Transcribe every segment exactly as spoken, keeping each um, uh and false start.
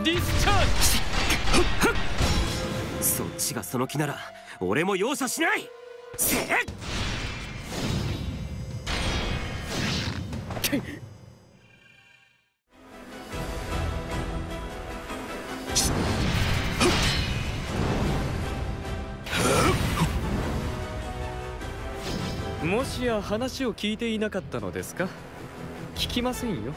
ディスチャージ。そっちがその気なら俺も容赦しない。せっもしや話を聞いていなかったのですか？聞きませんよ。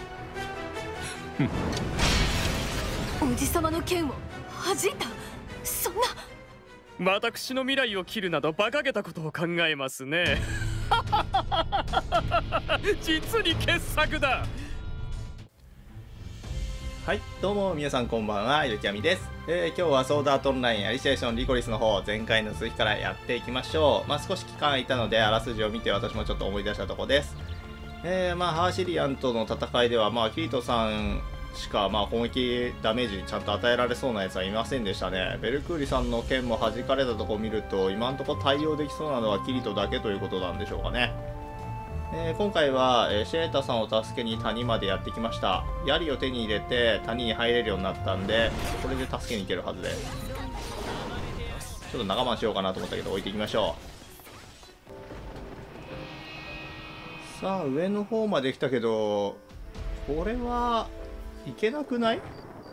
おじさまの剣を弾いた。そんな。 私の未来を切るなど馬鹿げたことを考えますね。実に傑作だ。 はい、どうも皆さんこんばんは、ゆきあみです。えー、今日はソードアートオンラインアリシエーションリコリスの方、前回の続きからやっていきましょう。まあ少し期間空いたので、あらすじを見て私もちょっと思い出したところです。えー、まあハーシリアンとの戦いでは、まあキリトさんしかまあ攻撃ダメージちゃんと与えられそうなやつはいませんでしたね。ベルクーリさんの剣も弾かれたところを見ると、今のところ対応できそうなのはキリトだけということなんでしょうかね。えー、今回は、えー、シェータさんを助けに谷までやってきました。槍を手に入れて谷に入れるようになったんで、これで助けに行けるはずです。ちょっと長回しようかなと思ったけど置いていきましょう。さあ上の方まで来たけど、これはいけなくない？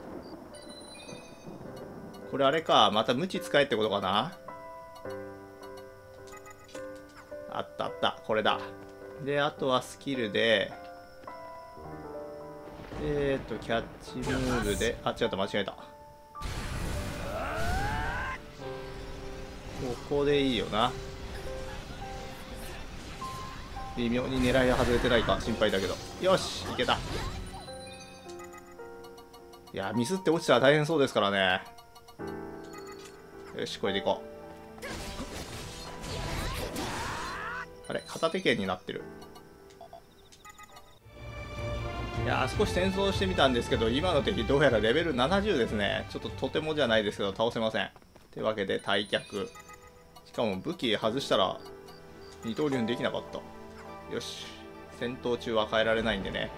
これあれか、また無知使えってことかな。あったあった、これだ。で、あとはスキルで、えーと、キャッチムーブで、あ、違った、間違えた。ここでいいよな。微妙に狙いが外れてないか心配だけど。よし、いけた。いや、ミスって落ちたら大変そうですからね。よし、これでいこう。あれ、片手剣になってる。いやー、少し戦争してみたんですけど、今の敵どうやらレベルななじゅうですね。ちょっととてもじゃないですけど倒せません。というわけで退却。しかも武器外したら二刀流にできなかった。よし、戦闘中は変えられないんでね。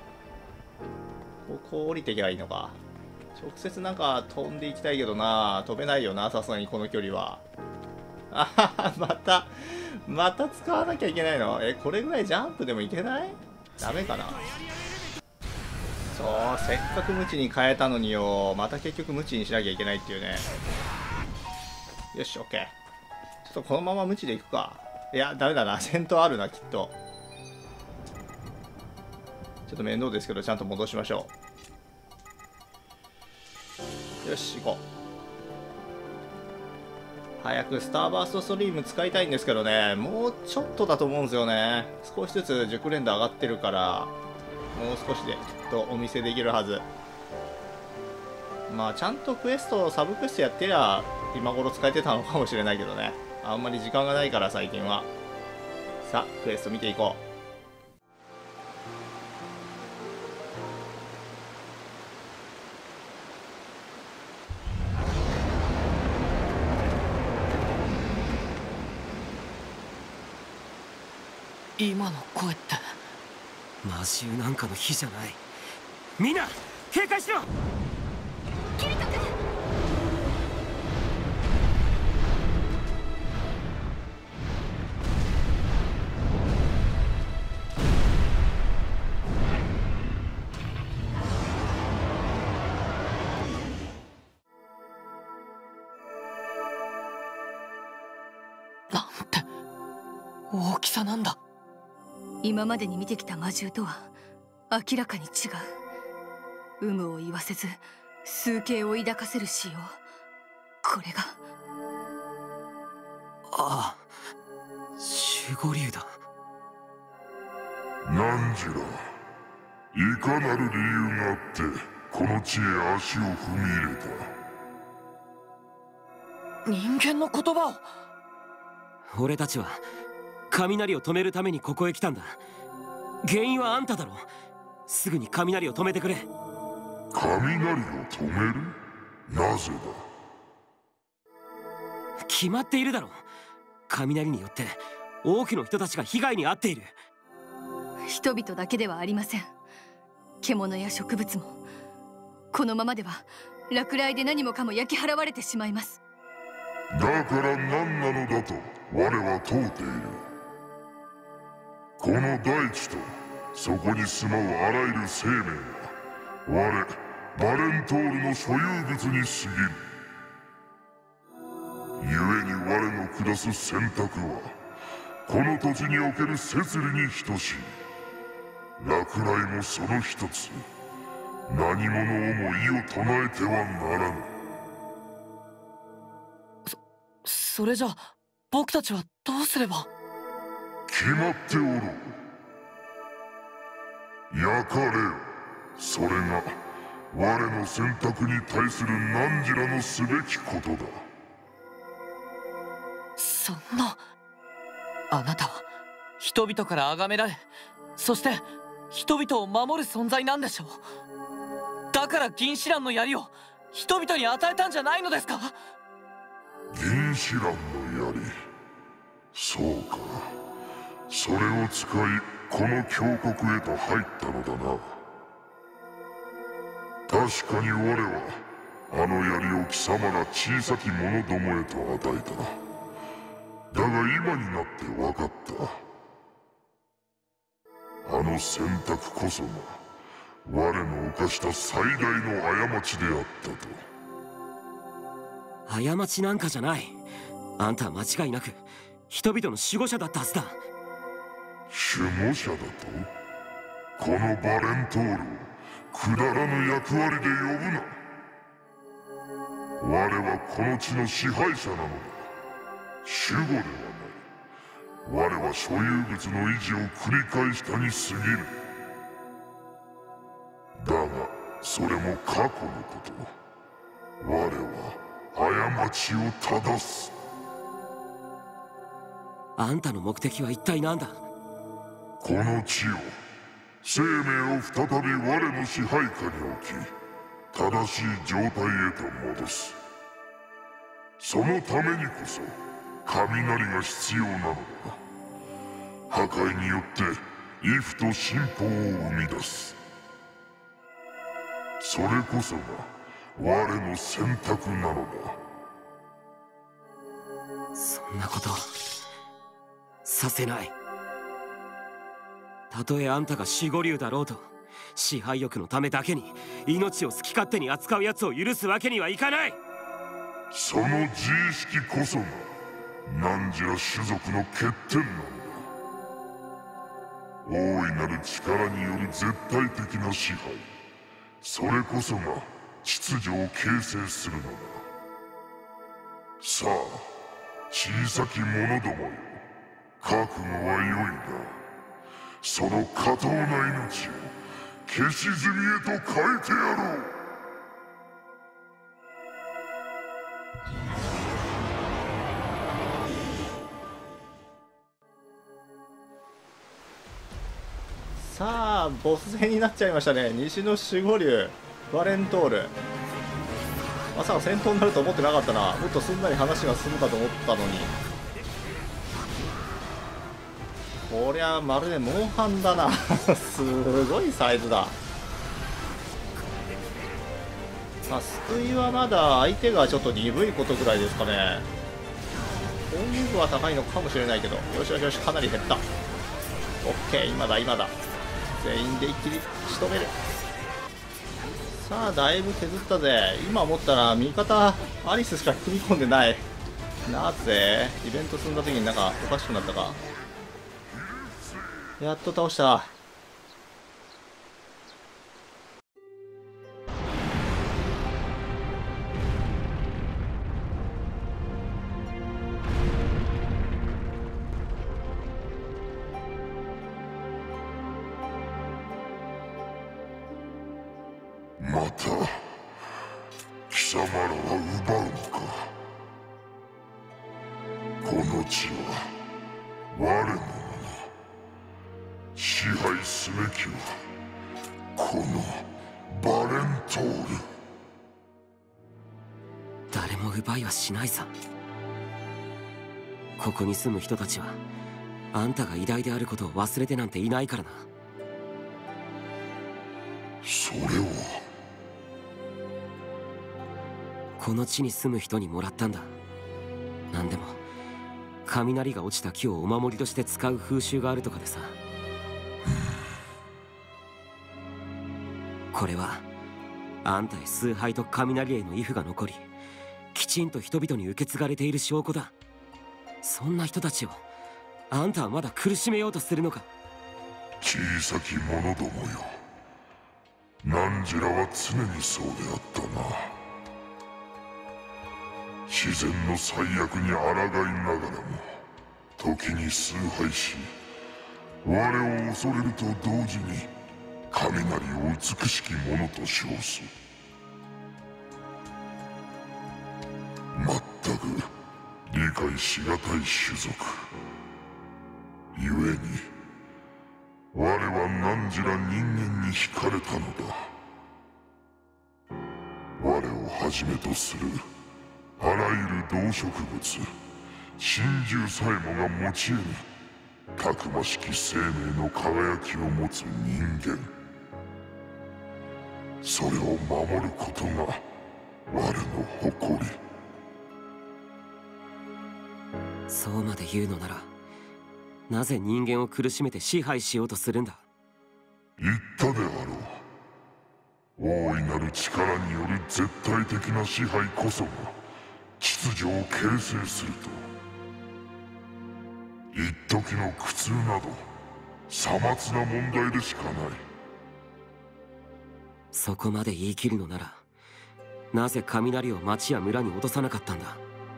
ここ降りていけばいいのか。直接なんか飛んでいきたいけどな、飛べないよな、さすがにこの距離は。あはは、またまた使わなきゃいけないの？え、これぐらいジャンプでもいけない？ダメかな。そう、せっかく無知に変えたのによ、また結局無知にしなきゃいけないっていうね。よし、オッケー。ちょっとこのまま無知でいくか。いや、ダメだな、戦闘あるな、きっと。ちょっと面倒ですけどちゃんと戻しましょう。よし、行こう。早くスターバーストストリーム使いたいんですけどね、もうちょっとだと思うんですよね。少しずつ熟練度上がってるから、もう少しできっとお見せできるはず。まあちゃんとクエスト、サブクエストやってりゃ今頃使えてたのかもしれないけどね。あんまり時間がないから最近は。さあクエスト見ていこう。 今の声って魔獣なんかの火じゃない。みんな警戒しろ。 キリト君。 なんて大きさなんだ。 今までに見てきた魔獣とは明らかに違う。有無を言わせず数形を抱かせる仕様。これがああ、守護竜だ。 何時らいかなる理由があってこの地へ足を踏み入れた？ 人間の言葉を。俺たちは雷を止めるためにここへ来たんだ。原因はあんただろ。すぐに雷を止めてくれ。 雷を止める？なぜだ？ 決まっているだろう。雷によって多くの人たちが被害に遭っている。 人々だけではありません。獣や植物もこのままでは落雷で何もかも焼き払われてしまいます。 だから何なのだと我は問うている。この大地とそこに住まうあらゆる生命は我バレントールの所有物に過ぎる。故に我の下す選択はこの土地における摂理に等しい。落雷もその一つ。何者をも異を唱えてはならぬ。 そそれじゃ僕たちはどうすれば。 決まっておろう。焼かれよ。それが我の選択に対する汝らのすべきことだ。 そんな。あなたは人々から崇められ、そして人々を守る存在なんでしょう。だから銀シランの槍を人々に与えたんじゃないのですか。 銀シランの槍。そうか。それを使いこの峡谷へと入ったのだな。確かに我はあの槍を貴様ら小さき者どもへと与えた。だが今になって分かった。あの選択こそが我の犯した最大の過ちであったと。 過ちなんかじゃない。あんたは間違いなく人々の守護者だったはずだ。 守護者だと。このバレントールをくだらぬ役割で呼ぶな。我はこの地の支配者なのだ。守護ではない。我は所有物の維持を繰り返したに過ぎぬ。だがそれも過去のこと。我は過ちを正す。 あんたの目的は一体何だ。 この地を生命を再び我の支配下に置き正しい状態へと戻す。そのためにこそ雷が必要なのだ。破壊によって畏怖と進歩を生み出す。それこそが我の選択なのだ。 そんなことさせない。たとえあんたが守護竜だろうと、支配欲のためだけに命を好き勝手に扱う奴を許すわけにはいかない。 その自意識こそが汝ら種族の欠点なのだ。大いなる力による絶対的な支配、それこそが秩序を形成するのだ。さあ小さき者どもよ、覚悟は良いな。その下等な命を消し炭へと変えてやろう。 さあボス戦になっちゃいましたね。西の守護竜バレントール。まさか戦闘になると思ってなかったな。もっとすんなり話が進むかと思ったのに。こりゃまるでモンハンだなすごいサイズだ。まあ救いはまだ相手がちょっと鈍いことぐらいですかね。攻撃力は高いのかもしれないけど、よしよしよし、かなり減った。オッケー、今だ今だ。全員で一気に仕留める。さあだいぶ削ったぜ。今思ったら味方アリスしか組み込んでない。なぜイベント積んだ時になんかおかしくなったか。やっと倒した。 また貴様らは奪うのか。この地は我のもの。支配すべきはこのバレントール。 誰も奪いはしないさ。ここに住む人たちはあんたが偉大であることを忘れてなんていないからな。 それはこの地に住む人にもらったんだ。なんでも雷が落ちた木をお守りとして使う風習があるとかでさ。これはあんたへ崇拝と雷への畏怖が残り、きちんと人々に受け継がれている証拠だ。そんな人たちをあんたはまだ苦しめようとするのか。 小さき者どもよ、ナンジラは常にそうであったな。自然の最悪に抗いながらも時に崇拝し、我を恐れると同時に雷を美しきものと称す。まったく理解しがたい種族ゆえに、我は何時ら人間に惹かれたのだ。我をはじめとするあらゆる動植物、神獣さえもが持ち得ぬたくましき生命の輝きを持つ人間、それを守ることが我の誇り。 そうまで言うのなら、なぜ人間を苦しめて支配しようとするんだ。 言ったであろう。大いなる力による絶対的な支配こそが秩序を形成すると。一時の苦痛などさまつな問題でしかない。 そこまで言い切るのなら、なぜ雷を町や村に落とさなかったんだ。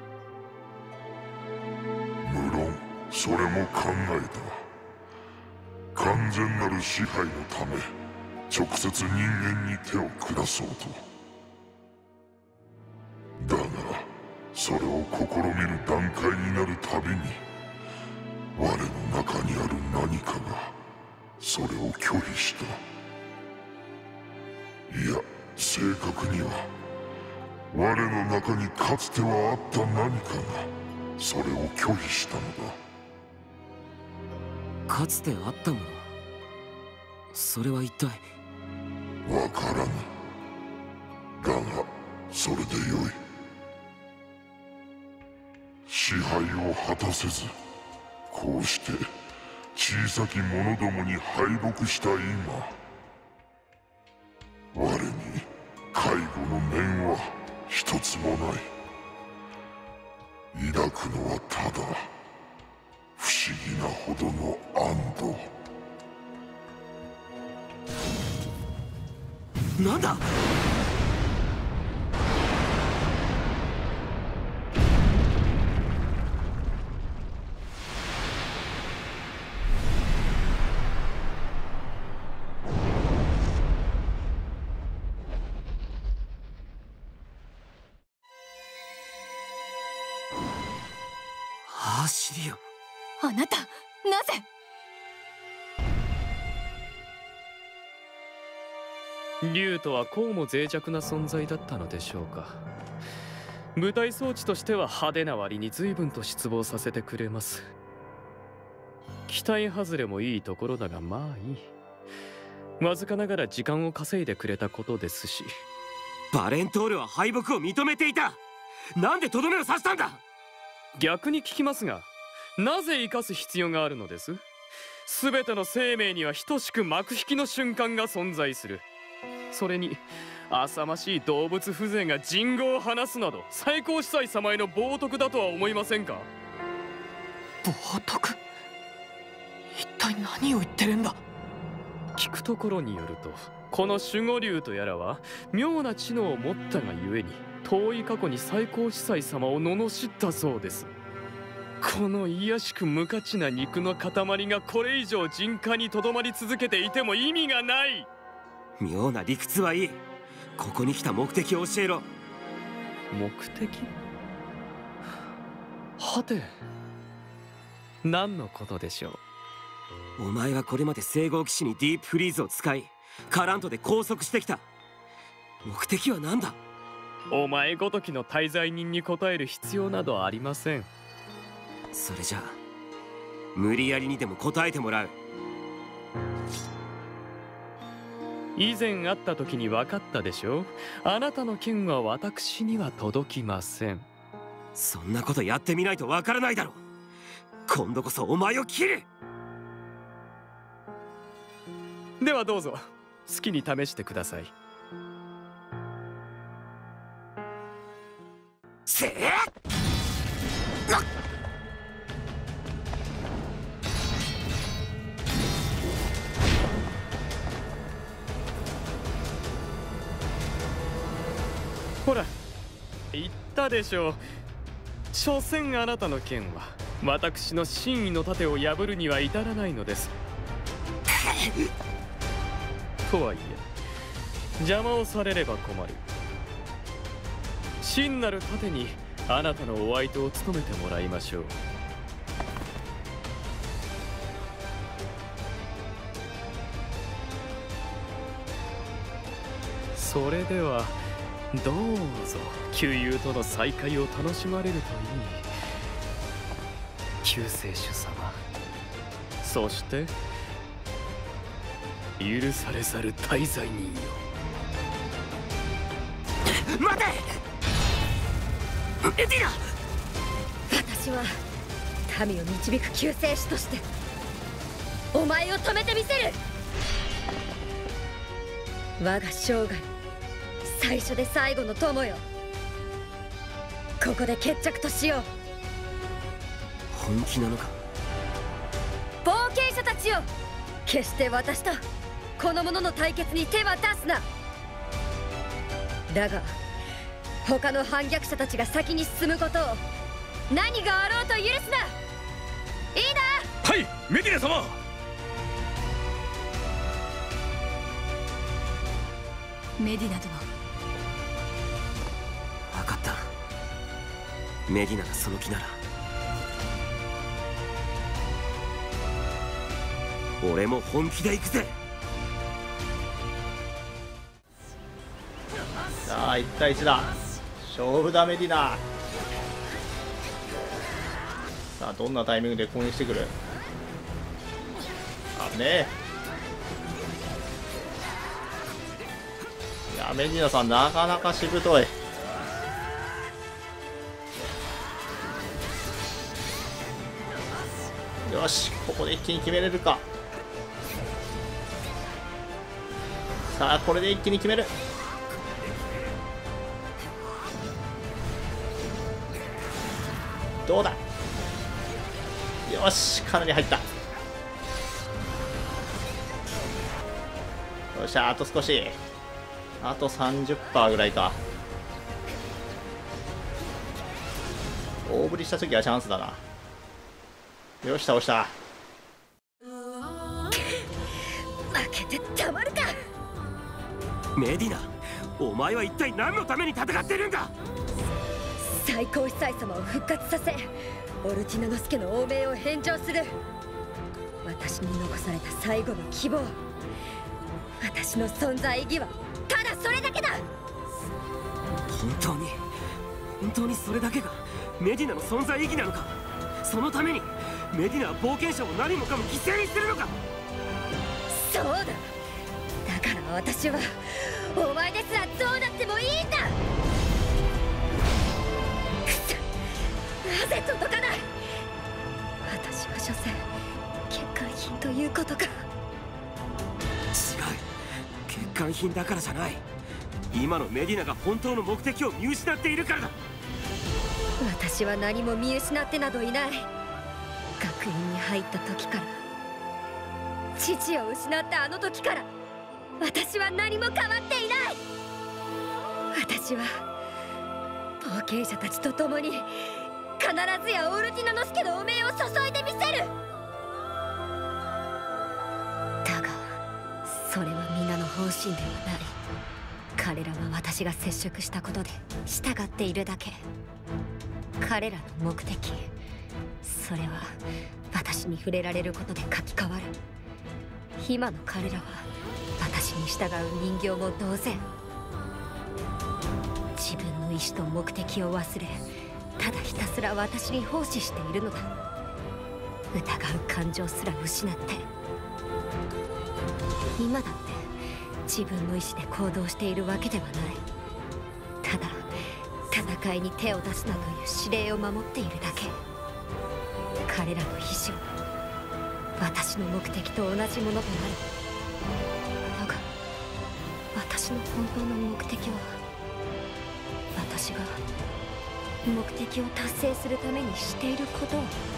無論それも考えた。完全なる支配のため直接人間に手を下そうと。だがそれを試みる段階になるたびに、我の中にある何かがそれを拒否した。いや、正確には我の中にかつてはあった何かがそれを拒否したのだ。 かつてあったもの、それは一体。 わからぬ。だがそれでよい。支配を果たせず、こうして小さき者どもに敗北した今、我に介護の念は一つもない。抱くのはただ不思議なほどの安堵。 なんだ。アシリア、 あなた、なぜ。 竜とはこうも脆弱な存在だったのでしょうか。舞台装置としては派手な割に随分と失望させてくれます。期待外れもいいところだが、まあいい。わずかながら時間を稼いでくれたことですし。 バレントールは敗北を認めていた。なんでとどめを刺したんだ。 逆に聞きますが、なぜ生かす必要があるのです。全ての生命には等しく幕引きの瞬間が存在する。それに浅ましい動物風情が人語を放すなど、最高司祭様への冒涜だとは思いませんか。 冒涜？一体何を言ってるんだ。 聞くところによると、この守護竜とやらは妙な知能を持ったがゆえに、遠い過去に最高司祭様を罵ったそうです。この卑しく無価値な肉の塊がこれ以上人家にとどまり続けていても意味がない。 妙な理屈はいい。ここに来た目的を教えろ。 目的？はて、何のことでしょう。お前はこれまで聖号騎士にディープフリーズを使い、カラントで拘束してきた。目的は何だ。 お前ごときの滞在人に答える必要などありません。 それじゃあ無理やりにでも答えてもらう。 以前会った時に分かったでしょう。あなたの剣は私には届きません。 そんなことやってみないとわからないだろう。今度こそお前を切る。 ではどうぞ好きに試してください。 せえほら言ったでしょう。所詮あなたの剣は私の真意の盾を破るには至らないのです。とはいえ邪魔をされれば困る。真なる盾にあなたのお相手を務めてもらいましょう。それではどうぞ旧友との再会を楽しまれるといい。救世主様、そして許されざる大罪人よ。 待てエディナ。 私は民を導く救世主としてお前を止めてみせる。我が生涯最初で最後の友よ。ここで決着としよう。 本気なのか。 冒険者たちよ、決して私とこの者の対決に手は出すな。だが他の反逆者たちが先に進むことを何があろうと許すな。いいな。 はい、メディナ様。 メディナ殿、 分かった。メディナがその気なら俺も本気で行くぜ。 さあいちたいいちだ。勝負だメディナ。さあどんなタイミングで攻撃してくる。あねえ。いやメディナさんなかなかしぶとい。よし、ここで一気に決めれるか。さあこれで一気に決める。どうだ。よし、かなり入った。よっしゃ、あと少し。あと さんじゅっパーセント ぐらいか。大振りした時はチャンスだな。よし、倒した。 負けてたまるか。 メディナ、お前は一体何のために戦っているんだ。 最高司祭様を復活させオルティナノスケの汚名を返上する。私に残された最後の希望、私の存在意義はただそれだけだ。 本当に本当にそれだけがメディナの存在意義なのか。そのためにメディナは冒険者を何もかも犠牲にするのか。 そうだ。だから私はお前ですらどうなってもいいんだ。くそ、なぜ届かない。私は所詮欠陥品ということか。 違う、欠陥品だからじゃない。今のメディナが本当の目的を見失っているからだ。 私は何も見失ってなどいない。学院に入った時から、父を失ったあの時から、私は何も変わっていない。私は冒険者たちと共に必ずやオルティナノスケの汚名を注いでみせる。だがそれは皆の方針ではない。彼らは私が接触したことで従っているだけ。彼らの目的、それは私に触れられることで書き換わる。今の彼らは私に従う人形も同然。自分の意志と目的を忘れ、ただひたすら私に奉仕しているのだ。疑う感情すら失って。今だって自分の意志で行動しているわけではない。ただ戦いに手を出すなという指令を守っているだけ。彼らの意志は私の目的と同じものとなる。だが私の本当の目的は、私が目的を達成するためにしていることを、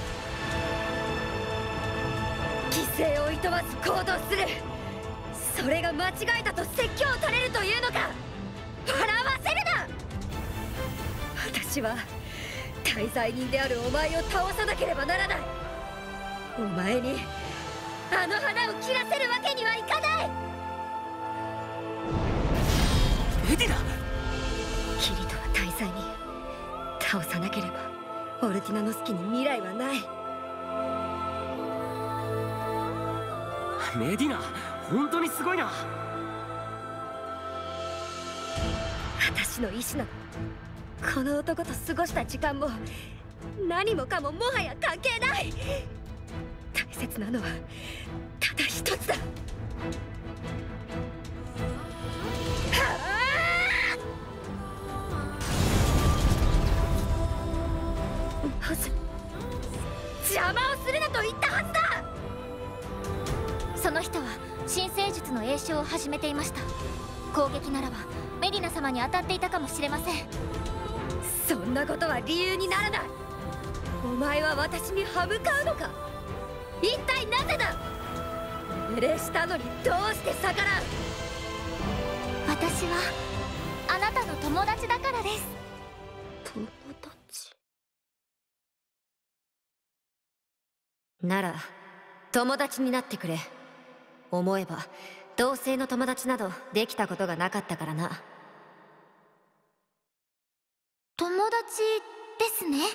犠牲をいとわず行動する。それが間違いだと説教を垂れるというのか。笑わせるな。私は大罪人であるお前を倒さなければならない。お前にあの花を切らせるわけにはいかない。 メディナ。 キリトは大罪人。倒さなければオルティナノスキに未来はない。 メディナ、本当にすごいな。 私の意志などこの男と過ごした時間も何もかももはや関係ない。大切なのはただ一つだ。まず邪魔をするなと言ったはずだ。 その人は新生術の詠唱を始めていました。攻撃ならばメディナ様に当たっていたかもしれません。 そんなことは理由にならない。お前は私に歯向かうのか。一体なぜだ。命令したのにどうして逆らう。 私はあなたの友達だからです。 友達なら友達になってくれ。思えば同性の友達などできたことがなかったからな。 友達ですね。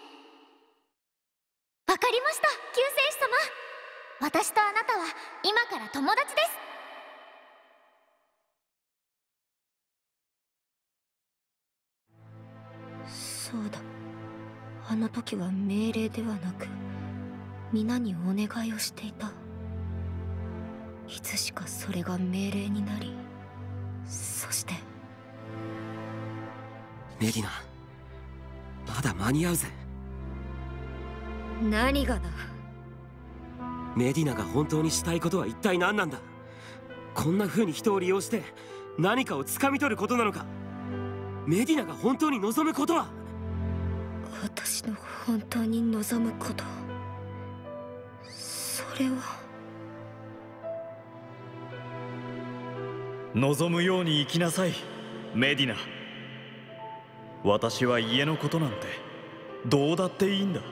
わかりました、救世主様。私とあなたは今から友達です。 そうだ、あの時は命令ではなく皆にお願いをしていた。いつしかそれが命令になり、そしてメディナ、まだ間に合うぜ。 何がだ。 メディナが本当にしたいことは一体何なんだ。こんな風に人を利用して何かを掴み取ることなのか。メディナが本当に望むことは。 私の本当に望むこと、それは望むように生きなさい、メディナ。私は家のことなんてどうだっていいんだ。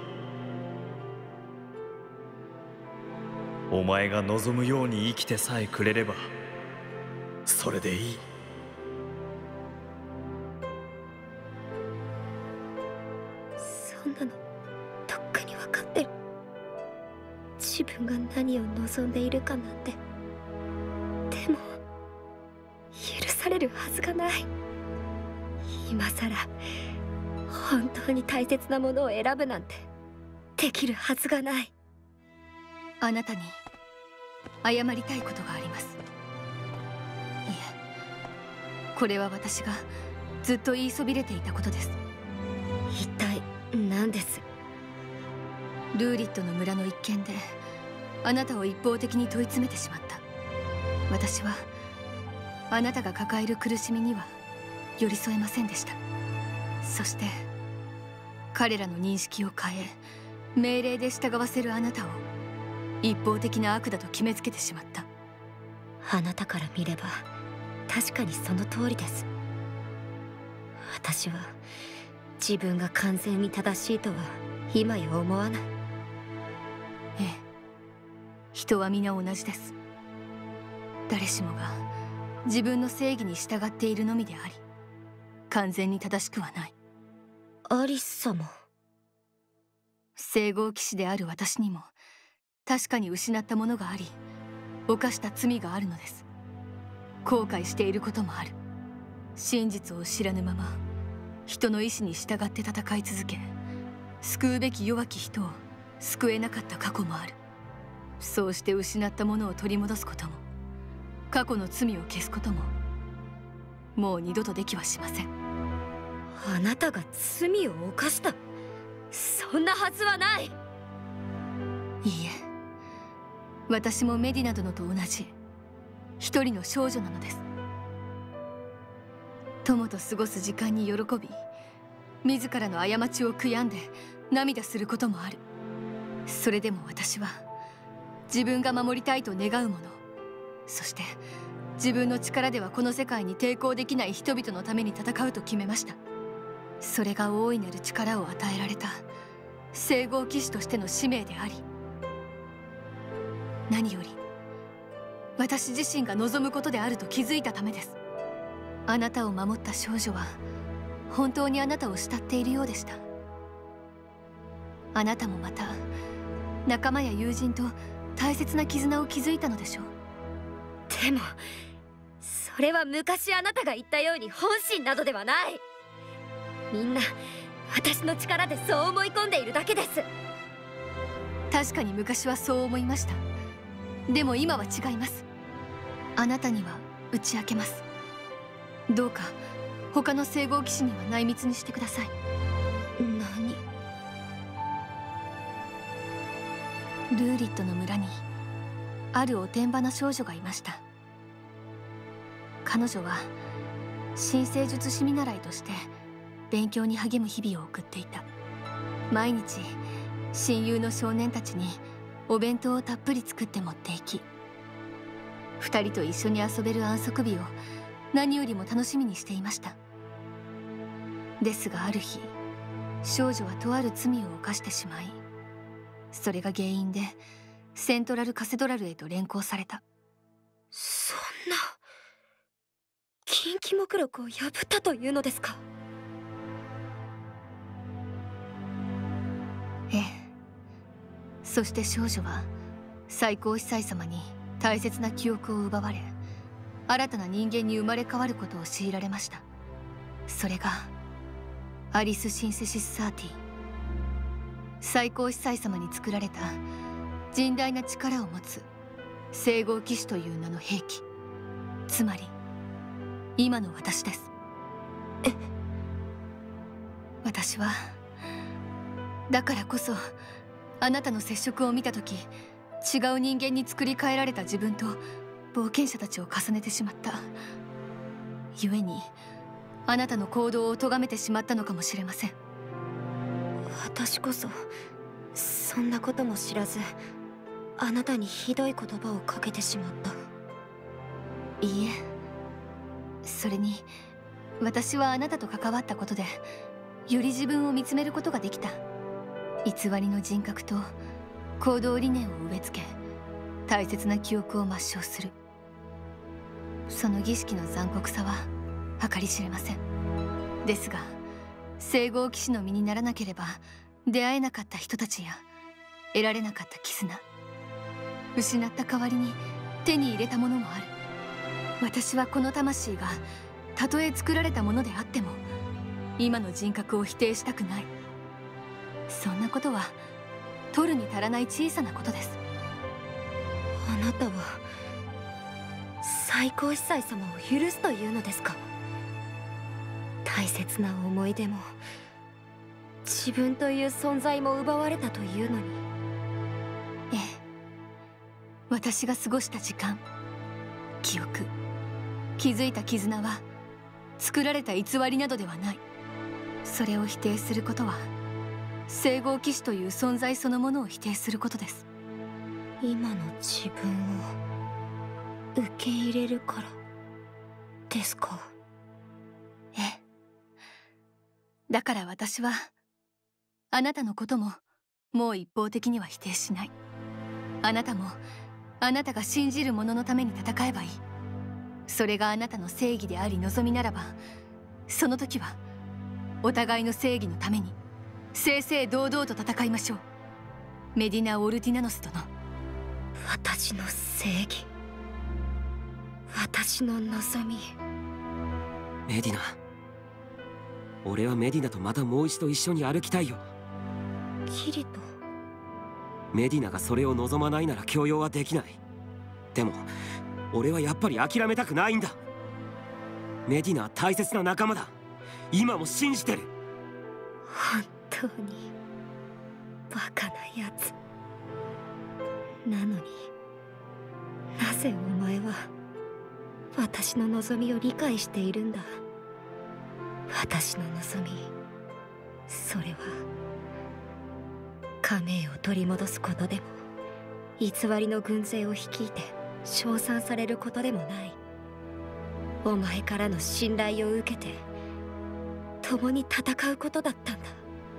お前が望むように生きてさえくれればそれでいい。 そんなのとっくに分かってる。自分が何を望んでいるかなんて。でも許されるはずがない。今さら本当に大切なものを選ぶなんてできるはずがない。 あなたに謝りたいことがあります。いえ、これは私がずっと言いそびれていたことです。 一体何です？ ルーリットの村の一件であなたを一方的に問い詰めてしまった。私はあなたが抱える苦しみには寄り添えませんでした。そして彼らの認識を変え、命令で従わせるあなたを一方的な悪だと決めつけてしまった。 あなたから見れば確かにその通りです。私は自分が完全に正しいとは今や思わない。 ええ、人は皆同じです。誰しもが自分の正義に従っているのみであり、完全に正しくはない。 アリス様。 聖号騎士である私にも確かに失ったものがあり、犯した罪があるのです。後悔していることもある。真実を知らぬまま人の意志に従って戦い続け、救うべき弱き人を救えなかった過去もある。そうして失ったものを取り戻すことも過去の罪を消すことももう二度とできはしません。 あなたが罪を犯した？そんなはずはない。 いいえ、私もメディナ殿と同じ一人の少女なのです。友と過ごす時間に喜び、自らの過ちを悔やんで涙することもある。それでも私は自分が守りたいと願うもの、そして自分の力ではこの世界に抵抗できない人々のために戦うと決めました。それが大いなる力を与えられた聖号騎士としての使命であり、何より私自身が望むことであると気づいたためです。あなたを守った少女は本当にあなたを慕っているようでした。あなたもまた仲間や友人と大切な絆を築いたのでしょう。 でもそれは昔あなたが言ったように本心などではない。みんな私の力でそう思い込んでいるだけです。 確かに昔はそう思いました。でも今は違います。あなたには打ち明けます。どうか他の聖号騎士には内密にしてください。 何？ ルーリットの村にあるおてんばな少女がいました。彼女は新聖術師見習いとして勉強に励む日々を送っていた。毎日親友の少年たちにお弁当をたっぷり作って持っていき、二人と一緒に遊べる安息日を何よりも楽しみにしていました。ですがある日、少女はとある罪を犯してしまい、それが原因でセントラルカセドラルへと連行された。 そんな、禁忌目録を破ったというのですか？ ええ。そして少女は最高司祭様に大切な記憶を奪われ、新たな人間に生まれ変わることを強いられました。それがアリス・シンセシス・サーティ。最高司祭様に作られた甚大な力を持つ聖号騎士という名の兵器、つまり今の私です。 え？ 私はだからこそあなたの接触を見た時、違う人間に作り変えられた自分と冒険者たちを重ねてしまった。故にあなたの行動を咎めてしまったのかもしれません。 私こそそんなことも知らず、あなたにひどい言葉をかけてしまった。 いいえ、それに私はあなたと関わったことでより自分を見つめることができた。偽りの人格と行動理念を植え付け、大切な記憶を抹消する。その儀式の残酷さは計り知れません。ですが聖号騎士の身にならなければ出会えなかった人たちや得られなかった絆、失った代わりに手に入れたものもある。私はこの魂がたとえ作られたものであっても今の人格を否定したくない。そんなことは取るに足らない小さなことです。 あなたは最高司祭様を許すというのですか？大切な思い出も自分という存在も奪われたというのに。 ええ、私が過ごした時間、記憶、築いた絆は作られた偽りなどではない。それを否定することは聖号騎士という存在そのものを否定することです。 今の自分を受け入れるからですか？ ええ。だから私はあなたのことももう一方的には否定しない。あなたもあなたが信じるもののために戦えばいい。それがあなたの正義であり望みならば、その時はお互いの正義のために正々堂々と戦いましょう。メディナ・オルティナノス殿。 私の正義、私の望み。 メディナ、俺はメディナとまたもう一度一緒に歩きたいよ。 キリト。 メディナがそれを望まないなら強要はできない。でも俺はやっぱり諦めたくないんだ。メディナは大切な仲間だ。今も信じてる。 本当にバカなやつ。なのになぜお前は私の望みを理解しているんだ。私の望み、それは家名を取り戻すことでも、偽りの軍勢を率いて称賛されることでもない。お前からの信頼を受けて共に戦うことだったんだ。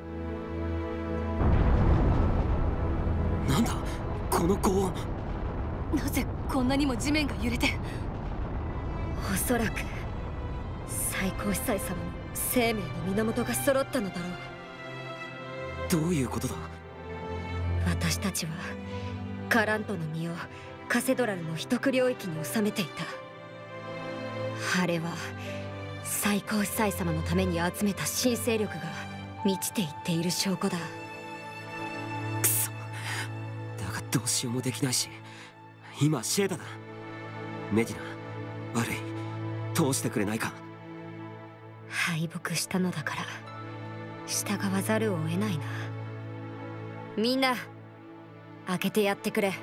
なんだこの轟音。 なぜこんなにも地面が揺れて。 おそらく最高司祭様の生命の源が揃ったのだろう。 どういうことだ。 私たちはカラントの身をカセドラルの秘匿領域に収めていた。あれは最高司祭様のために集めた新勢力が満ちていっている証拠だ。 くそ、だがどうしようもできないし、今シェータだ。メディナ、悪い、通してくれないか。 敗北したのだから従わざるを得ないな。みんな開けてやってくれ。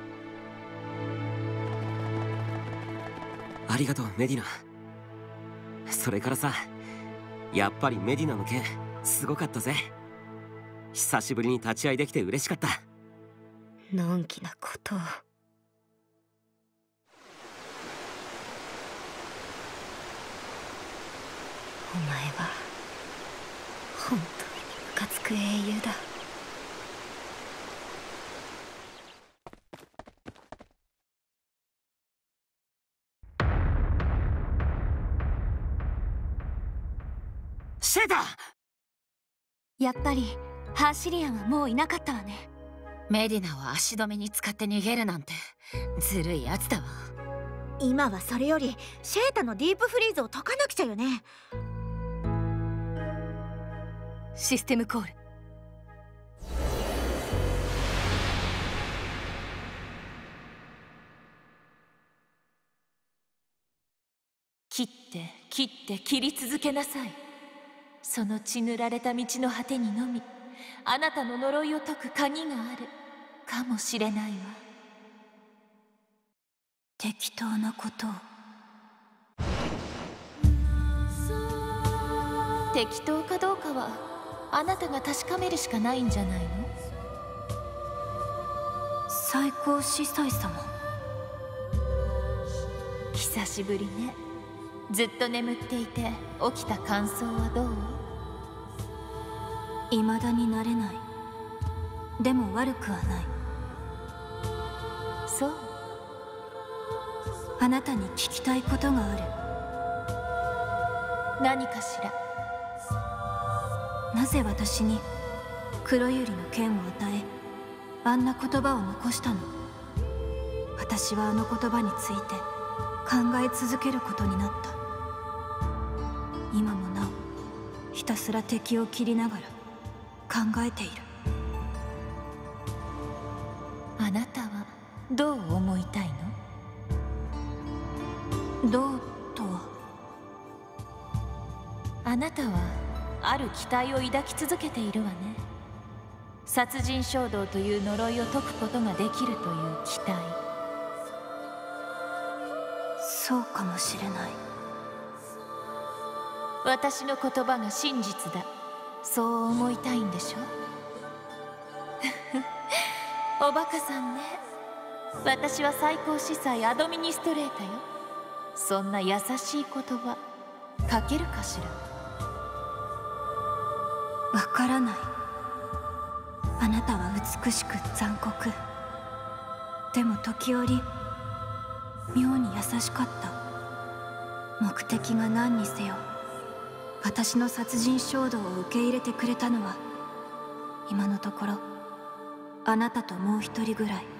ありがとうメディナ。それからさ、やっぱりメディナの件すごかったぜ。久しぶりに立ち会いできて嬉しかった。 のんきなことを。お前は本当にムカつく英雄だ。 シェータ！ やっぱりハーシリアンはもういなかったわね。 メディナを足止めに使って逃げるなんてずるいやつだわ。 今はそれよりシェータのディープフリーズを解かなくちゃよね。 システムコール。 切って切って切り続けなさい。その血塗られた道の果てにのみあなたの呪いを解く鍵があるかもしれないわ。適当なことを。適当かどうかはあなたが確かめるしかないんじゃないの？最高司祭様、久しぶりね。ずっと眠っていて起きた感想はどう？ 未だになれない。でも悪くはない。 そう。 あなたに聞きたいことがある。何かしら？ なぜ私に黒百合の剣を与え、あんな言葉を残したの？私はあの言葉について考え続けることになった。今もなおひたすら敵を切りながら考えている。 あなたはどう思いたいの？どうとは？ あなたはある期待を抱き続けているわね。殺人衝動という呪いを解くことができるという期待。 そうかもしれない。 私の言葉が真実だ、そう思いたいんでしょ？おバカさんね。私は最高司祭アドミニストレータよ。そんな優しい言葉書けるかしら？ わからない。あなたは美しく残酷。でも時折妙に優しかった。目的が何にせよ私の殺人衝動を受け入れてくれたのは今のところあなたともう一人ぐらい。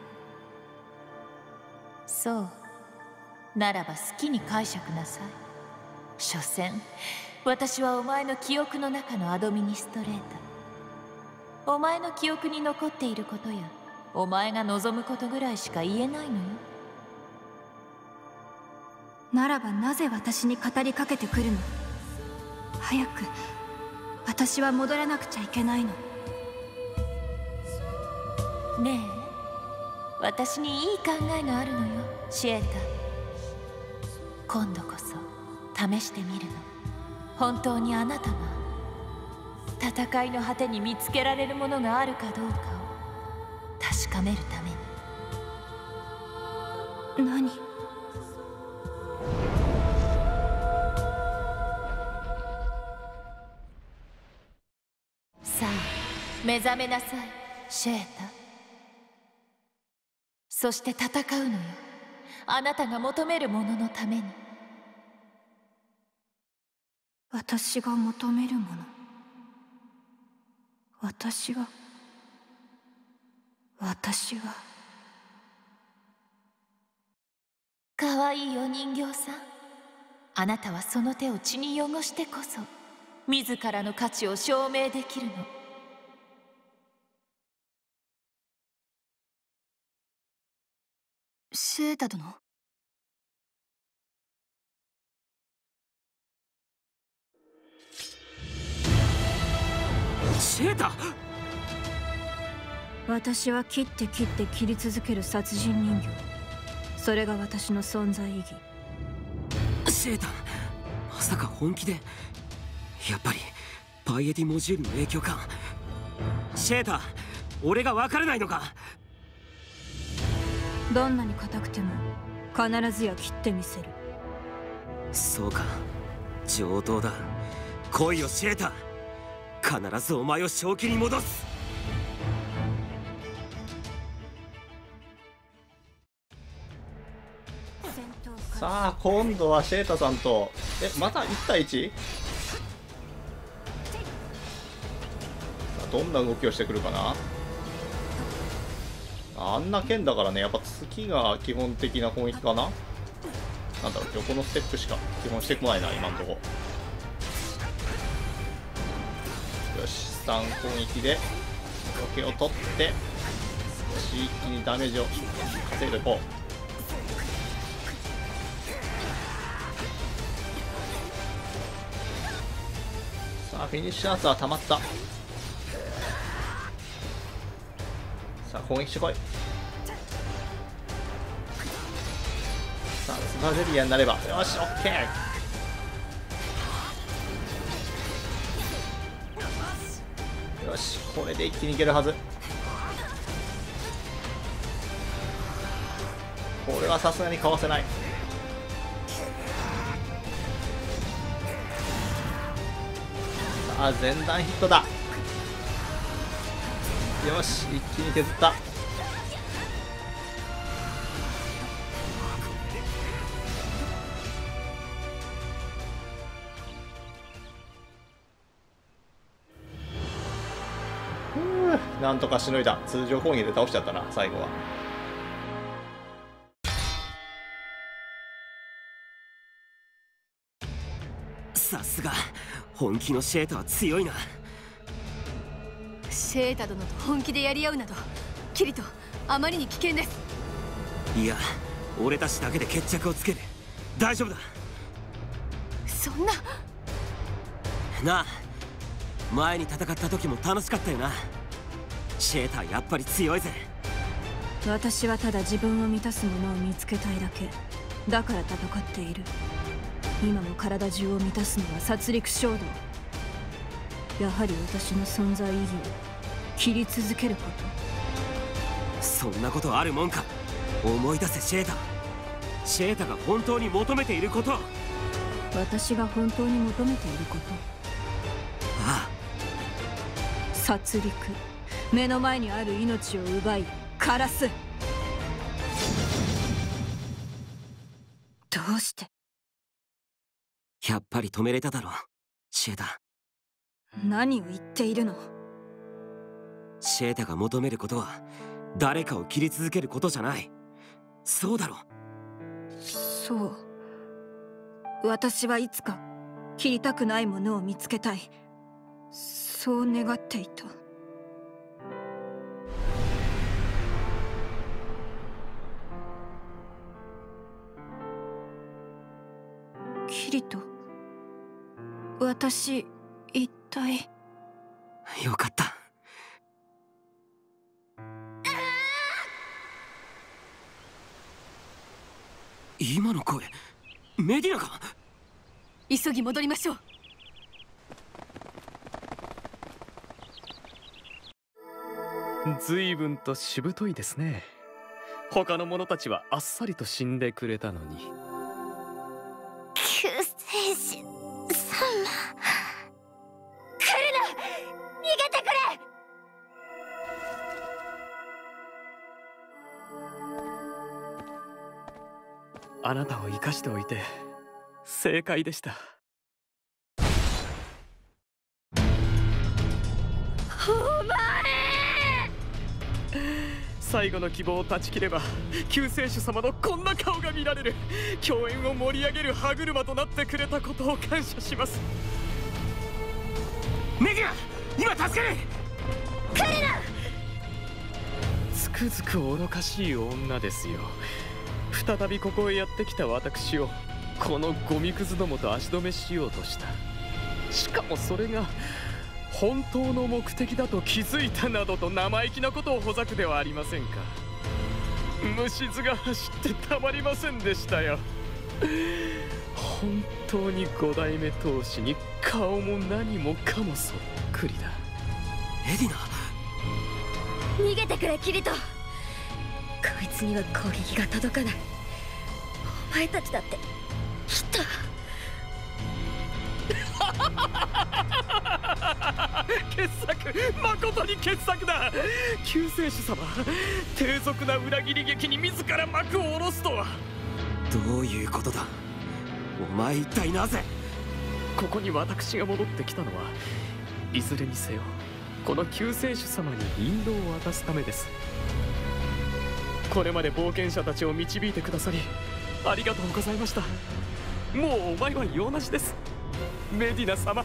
そう。ならば好きに解釈なさい。所詮私はお前の記憶の中のアドミニストレータ。お前の記憶に残っていることやお前が望むことぐらいしか言えないのよ。 ならばなぜ私に語りかけてくるの？早く私は戻らなくちゃいけないの。 ねえ、私にいい考えがあるのよ、シエタ。今度こそ試してみるの。本当にあなたが戦いの果てに見つけられるものがあるかどうかを確かめるために。 何？ さあ、目覚めなさい、シェータ。そして戦うのよ、あなたが求めるもののために。 私が求めるもの。私は私はかわいいお人形さん、あなたはその手を血に汚してこそ自らの価値を証明できるの。 シェータ殿。 シェータ！ 私は切って切って切り続ける殺人人形。それが私の存在意義。 シェータ、まさか本気で？やっぱりパイエティモジュールの影響か。シェータ、俺が分からないのか？ どんなに硬くても必ずや切ってみせる。 そうか、上等だ。来いよシェータ、必ずお前を正気に戻す。 さあ今度はシェータさんと、えまたいち対いち？ どんな動きをしてくるかな。あんな剣だからね、やっぱ月が基本的な攻撃かな。なんだろう、横のステップしか基本してこないな今のとこ。よし、さん攻撃でロケを取って、よし一気にダメージを稼いでいこう。さあフィニッシュアーツは溜まった。さあ攻撃してこい。さあスパゼリアになれば、よしオッケー。よしこれで一気にいけるはず。これはさすがにかわせない。さあ前段ヒットだ。よし一気に削った。ふう、なんとかしのいだ。通常攻撃で倒しちゃったな最後は。 さすが本気のシェータは強いな。 シェータ殿と本気でやり合うなどキリトあまりに危険です。 いや、俺たちだけで決着をつける。大丈夫だ。 そんな。 なあ、前に戦った時も楽しかったよな。シェータやっぱり強いぜ。 私はただ自分を満たすものを見つけたいだけだから戦っている。今も体中を満たすのは殺戮衝動。やはり私の存在意義を切り続けること。 そんなことあるもんか。思い出せシェータ。シェータが本当に求めていること。 私が本当に求めていること。 ああ、 殺戮。目の前にある命を奪い枯らす。どうして？ やっぱり止めれただろうシェータ。 何を言っているの？ シェータが求めることは誰かを切り続けることじゃない。そうだろ。 そう。私はいつか切りたくないものを見つけたい、そう願っていた。 キリト、私一体。 よかった。今の声、メディナか？ 急ぎ戻りましょう。 随分としぶといですね。他の者たちはあっさりと死んでくれたのに。 救世主さんま、来るな！逃げてくれ！ あなたを生かしておいて正解でした。 お前！ 最後の希望を断ち切れば救世主様のこんな顔が見られる。共演を盛り上げる歯車となってくれたことを感謝します。 メディナ、今助ける！ 来るな！ つくづく愚かしい女ですよ。再びここへやってきた私をこのゴミくずどもと足止めしようとした。しかもそれが本当の目的だと気づいたなどと生意気なことをほざくではありませんか。虫唾が走ってたまりませんでしたよ。本当に五代目当主に顔も何もかもそっくりだ。 エディナ、 逃げてくれキリト。こいつには攻撃が届かない。お前たちだってきっと傑作、誠に傑作だ。救世主様、低俗な裏切り劇に自ら幕を下ろすとは。 どういうことだ？お前一体なぜ？ ここに私が戻ってきたのはいずれにせよこの救世主様に引導を渡すためです。これまで冒険者たちを導いてくださりありがとうございました。もうお前は用なしです、メディナ様。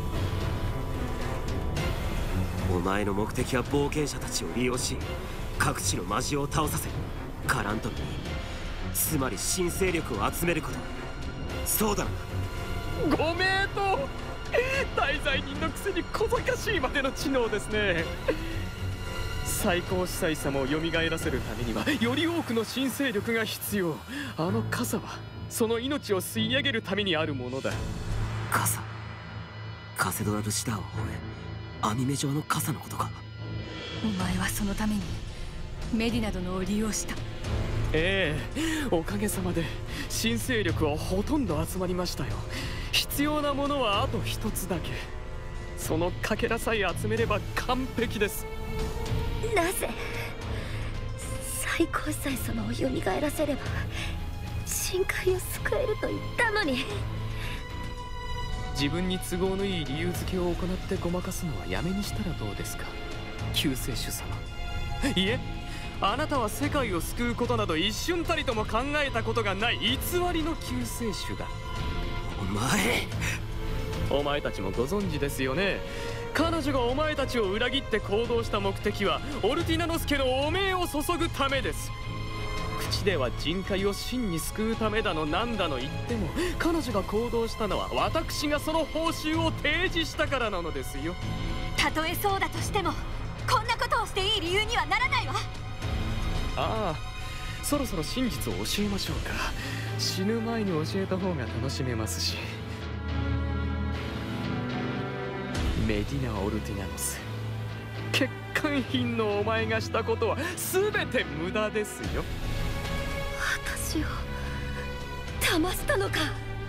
お前の目的は冒険者たちを利用し各地の魔獣を倒させカラントルに、つまり新勢力を集めること。そうだな。 ご名答。大罪人のくせに小賢しいまでの知能ですね。最高司祭様を蘇らせるためにはより多くの新勢力が必要。あの傘はその命を吸い上げるためにあるものだ。 傘？カセドラルシダーを追え網目状の傘のことか。 お前はそのためにメディナ殿を利用した。 ええ、おかげさまで新勢力はほとんど集まりましたよ。必要なものはあと一つだけ。そのかけらさえ集めれば完璧です。 なぜ最高祭様を蘇らせれば深海を救えると言ったのに。 自分に都合のいい理由付けを行ってごまかすのはやめにしたらどうですか、救世主様。いえ、あなたは世界を救うことなど一瞬たりとも考えたことがない偽りの救世主だ。 お前お前たちもご存知ですよね。彼女がお前たちを裏切って行動した目的はオルティナノスケの汚名を注ぐためです。口では人海を真に救うためだのなんだの言っても、彼女が行動したのは私がその報酬を提示したからなのですよ。 たとえそうだとしてもこんなことをしていい理由にはならないわ。 ああ、そろそろ真実を教えましょうか。死ぬ前に教えた方が楽しめますし。メディナ・オルティナノス、欠陥品のお前がしたことは全て無駄ですよ。 私を騙したのか。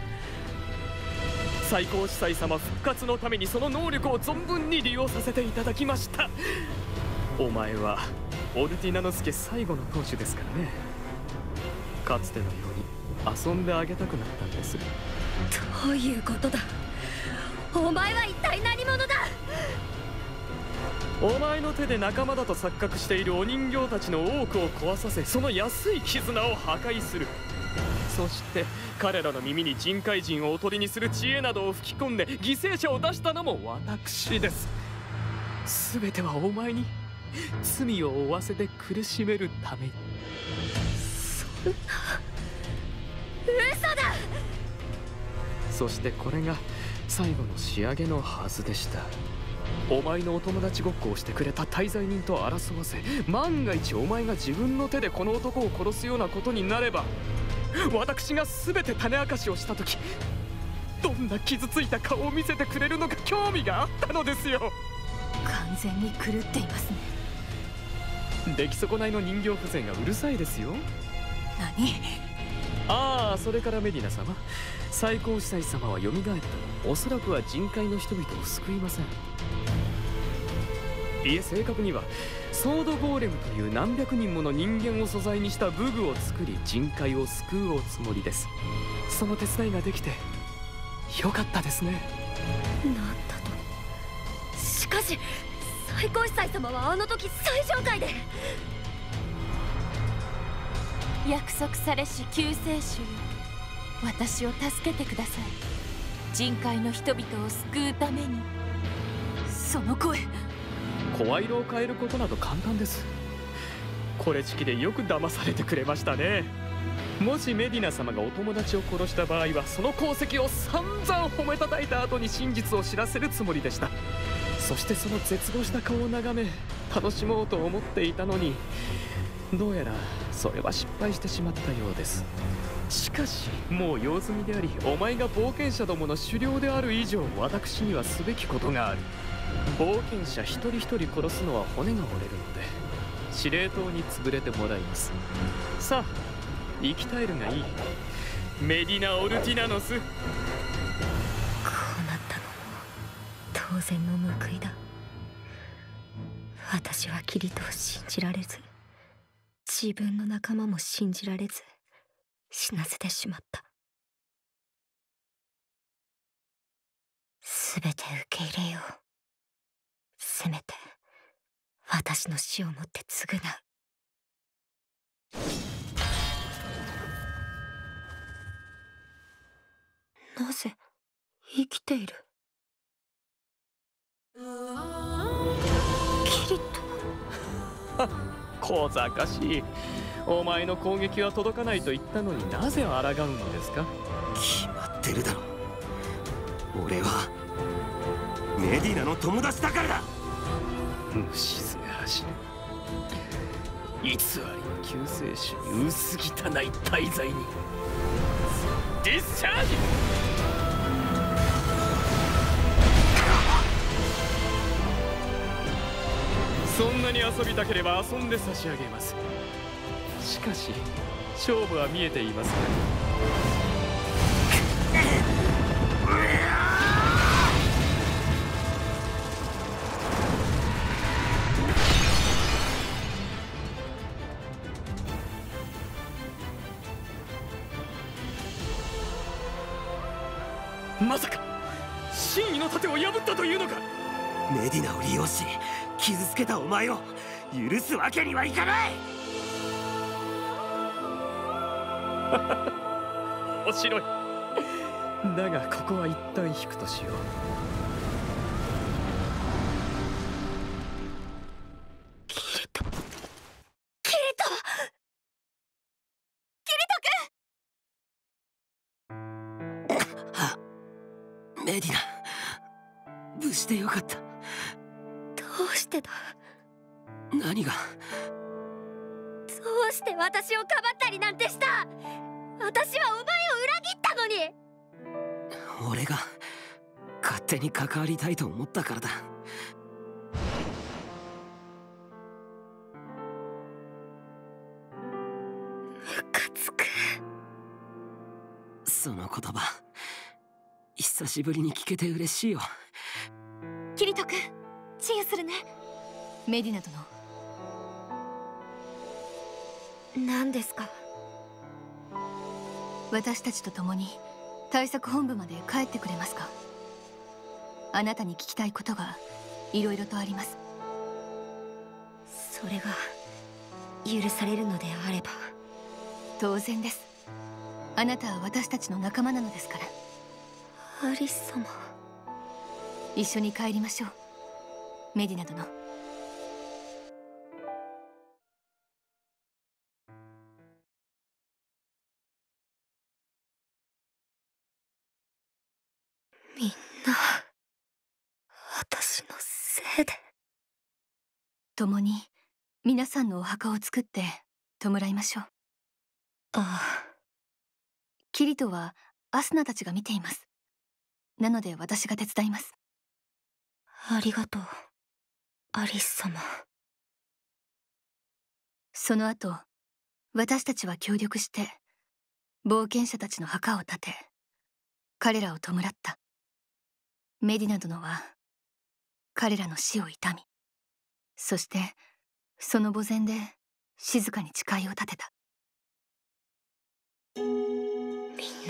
最高司祭様復活のためにその能力を存分に利用させていただきました。お前はオルティナノス家最後の当主ですからね。かつてのように遊んであげたくなったんです。 どういうことだ。お前は一体何者だ。 お前の手で仲間だと錯覚しているお人形たちの多くを壊させ、その安い絆を破壊する。そして彼らの耳に人海人をおとりにする知恵などを吹き込んで犠牲者を出したのも私です。全てはお前に罪を負わせて苦しめるために。 そんな嘘だ。 そしてこれが最後の仕上げのはずでした。お前のお友達ごっこをしてくれた大罪人と争わせ、万が一お前が自分の手でこの男を殺すようなことになれば、私が全て種明かしをした時、どんな傷ついた顔を見せてくれるのか興味があったのですよ。 完全に狂っていますね。 出来損ないの人形風情がうるさいですよ。 何？ ああ、それからメディナ様、最高司祭様は蘇ったの。おそらくは人海の人々を救いません。いえ、正確にはソードゴーレムという何百人もの人間を素材にした武具を作り人海を救うおつもりです。その手伝いができてよかったですね。 なんだと。しかし最高司祭様はあの時最上階で。 約束されし救世主よ、私を助けてください。人海の人々を救うために。 その声、 声色を変えることなど簡単です。これ式でよく騙されてくれましたね。もしメディナ様がお友達を殺した場合は、その功績を散々褒めたたいた後に真実を知らせるつもりでした。そしてその絶望した顔を眺め楽しもうと思っていたのに、どうやらそれは失敗してしまったようです。しかしもう用済みであり、お前が冒険者どもの首領である以上、私にはすべきことがある。冒険者一人一人殺すのは骨が折れるので、司令塔に潰れてもらいます。さあ生き絶えるがいい、メディナ・オルティナノス。 こうなったのも当然の報いだ。私はキリトを信じられず、自分の仲間も信じられず死なせてしまった。すべて受け入れよう。せめて私の死をもって償う。なぜ生きている？キリト。 小賢しい。お前の攻撃は届かないと言ったのに、なぜ抗うのですか？ 決まってるだろ。俺はメディナの友達だからだ。 虫ずが走る。偽りの救世主に薄汚い大罪にディスチャージ。そんなに遊びたければ遊んで差し上げます。しかし勝負は見えていますね。まさか真意の盾を破ったというのか？ メディナを利用し傷つけたお前を許すわけにはいかない。 面白い。だがここは一旦引くとしよう。 キリト、キリト、キリト君。メディナ、無事でよかった。 どうしてだ？ 何が？ どうして私をかばったりなんてした？私はお前を裏切ったのに。 俺が勝手に関わりたいと思ったからだ。 ムカつく。 その言葉久しぶりに聞けて嬉しいよ。 キリト君、治癒するね。メディナ殿。 何ですか？ 私たちと共に対策本部まで帰ってくれますか？あなたに聞きたいことがいろいろとあります。 それが許されるのであれば。 当然です。あなたは私たちの仲間なのですから。 アリス様、 一緒に帰りましょう、メディナ殿。 みんな私のせいで。 共に皆さんのお墓を作って弔いましょう。 ああ。 キリトはアスナたちが見ています。なので私が手伝います。 ありがとう、アリス様。 その後、私たちは協力して冒険者たちの墓を建て、彼らを弔った。メディナ殿は彼らの死を悼み、そしてその墓前で静かに誓いを立てた。 みんな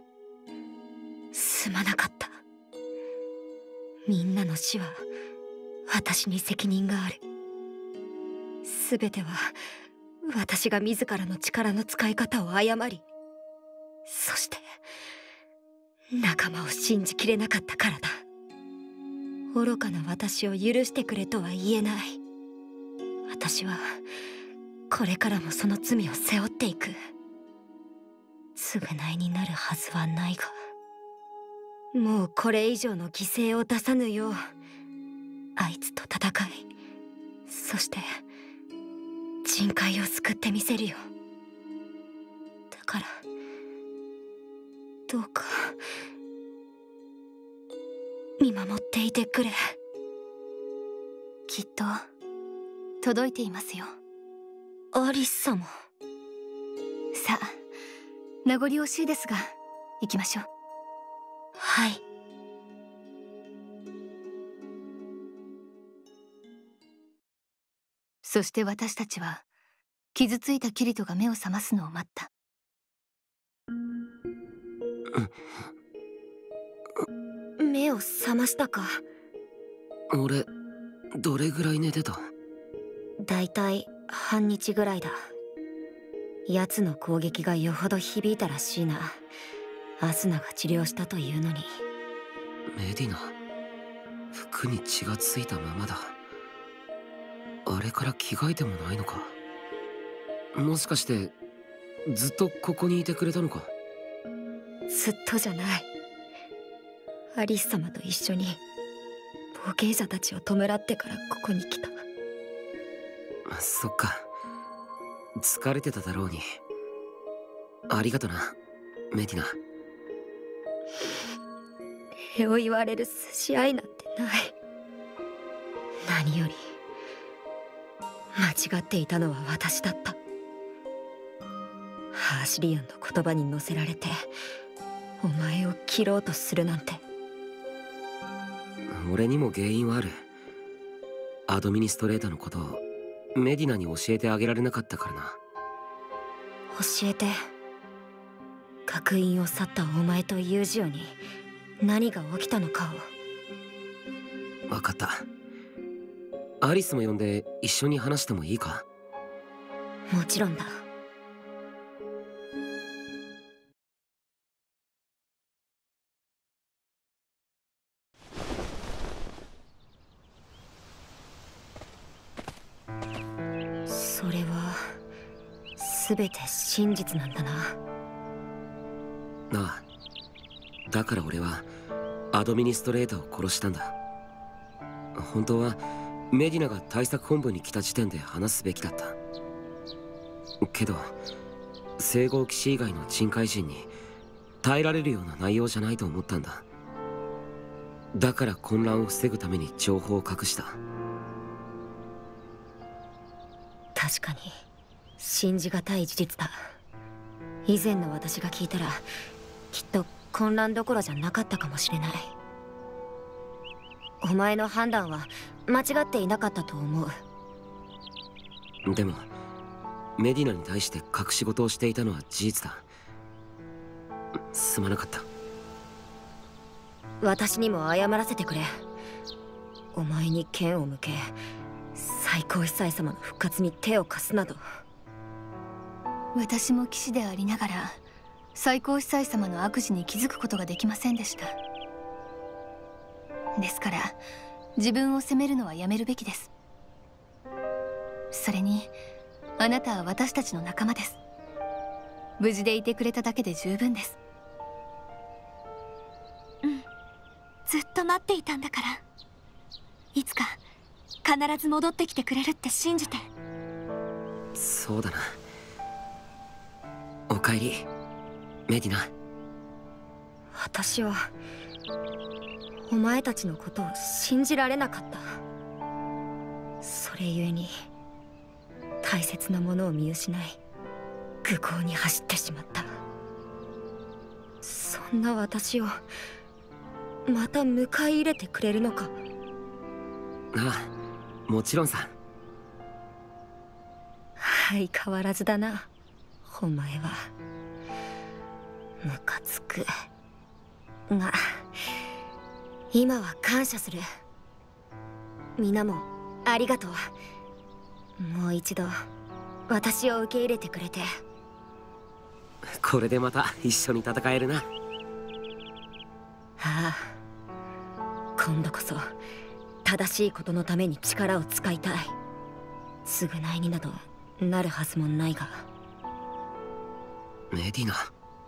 すまなかった。みんなの死は私に責任がある。すべては私が自らの力の使い方を誤り、そして仲間を信じきれなかったからだ。愚かな私を許してくれとは言えない。私はこれからもその罪を背負っていく。償いになるはずはないが、もうこれ以上の犠牲を出さぬようあいつと戦い、そして人海を救ってみせるよ。だからどうか見守っていてくれ。 きっと届いていますよ、 アリス様。 さあ、名残惜しいですが行きましょう。 はい。 そして私たちは傷ついたキリトが目を覚ますのを待った。 目を覚ましたか？ 俺どれぐらい寝てた？ だいたい半日ぐらいだ。奴の攻撃がよほど響いたらしいな。アスナが治療したというのに。 メディナ、服に血がついたままだ。あれから着替えてもないのか？もしかしてずっとここにいてくれたのか？ ずっとじゃない。アリス様と一緒に冒険者たちを弔ってからここに来た。 そっか、疲れてただろうに。ありがとな、メディナ。 礼を言われる筋合いなんてない。何より間違っていたのは私だった。ハーシリアンの言葉に乗せられてお前を切ろうとするなんて。 俺にも原因はある。アドミニストレーターのことをメディナに教えてあげられなかったからな。 教えて。学院を去ったお前とユージオに何が起きたのかを。 分かった。アリスも呼んで一緒に話してもいいか？ もちろんだ。それは全て真実なんだな。 なあ、だから俺はアドミニストレーターを殺したんだ。本当はメディナが対策本部に来た時点で話すべきだった。けど聖号騎士以外の鎮海人に耐えられるような内容じゃないと思ったんだ。だから混乱を防ぐために情報を隠した。 確かに信じがたい事実だ。以前の私が聞いたらきっと混乱どころじゃなかったかもしれない。お前の判断は間違っていなかったと思う。でもメディナに対して隠し事をしていたのは事実だ。すまなかった。 私にも謝らせてくれ。お前に剣を向け最高司祭様の復活に手を貸すなど。 私も騎士でありながら最高司祭様の悪事に気づくことができませんでした。ですから自分を責めるのはやめるべきです。それにあなたは私たちの仲間です。無事でいてくれただけで十分です。 うん、 ずっと待っていたんだから。いつか必ず戻ってきてくれるって信じて。 そうだな。おかえりメディナ。 私はお前たちのことを信じられなかった。それゆえに大切なものを見失い愚行に走ってしまった。そんな私をまた迎え入れてくれるのか。 ああ、もちろんさ。 相変わらずだな、お前は。ムカつくが今は感謝する。皆もありがとう。もう一度私を受け入れてくれて。 これでまた一緒に戦えるな。 ああ、今度こそ正しいことのために力を使いたい。償いになどなるはずもないが。 メディナ。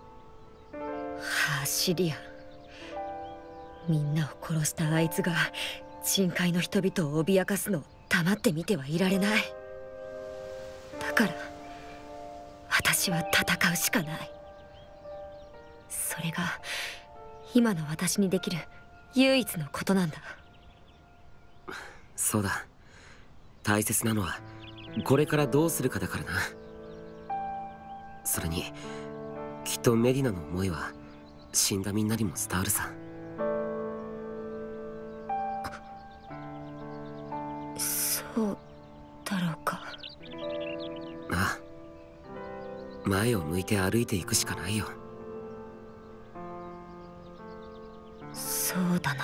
ハーシリアン、みんなを殺したあいつが深海の人々を脅かすのを黙って見てはいられない。だから私は戦うしかない。それが今の私にできる唯一のことなんだ。 そうだ。大切なのはこれからどうするかだからな。それにきっとメディナの思いは死んだみんなにも伝わるさ。 そうだろうか。 ああ、前を向いて歩いていくしかないよ。 そうだな。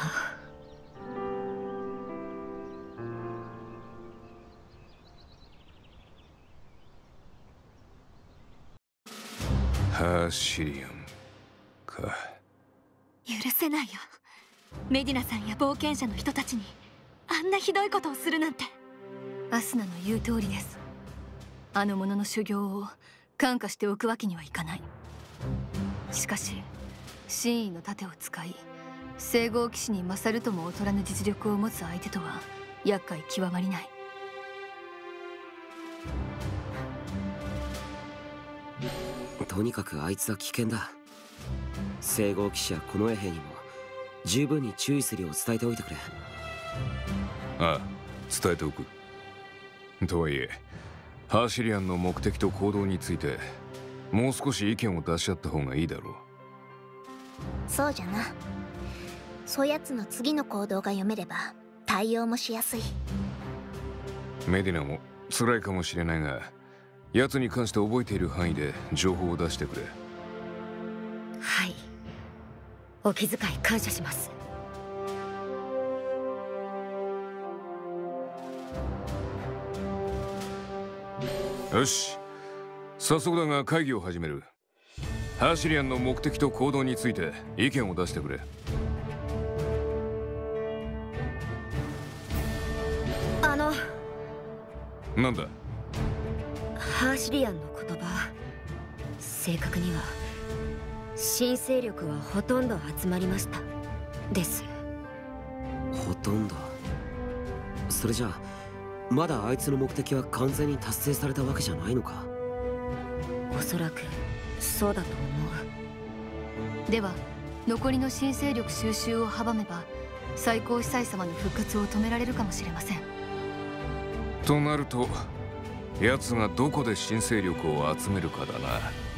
ハーシリアンか。 許せないよ。メディナさんや冒険者の人たちにあんなひどいことをするなんて。 アスナの言う通りです。あの者の修行を感化しておくわけにはいかない。しかし真意の盾を使い聖号騎士に勝るとも劣らぬ実力を持つ相手とは厄介極まりない。 とにかくあいつは危険だ。聖号騎士や近衛兵にも十分に注意するよう伝えておいてくれ。 ああ、伝えておく。とはいえハーシリアンの目的と行動についてもう少し意見を出し合った方がいいだろう。 そうじゃな。そやつの次の行動が読めれば対応もしやすい。 メディナも辛いかもしれないが、奴に関して覚えている範囲で情報を出してくれ。 はい、お気遣い感謝します。 よし、早速だが会議を始める。ハーシリアンの目的と行動について意見を出してくれ。 あのなんだ。 ハーシリアンの言葉、正確には新勢力はほとんど集まりましたです。 ほとんど。それじゃあまだあいつの目的は完全に達成されたわけじゃないのか。 おそらくそうだと思う。では残りの新勢力収集を阻めば最高司祭様の復活を止められるかもしれません。 となると奴がどこで新勢力を集めるかだな。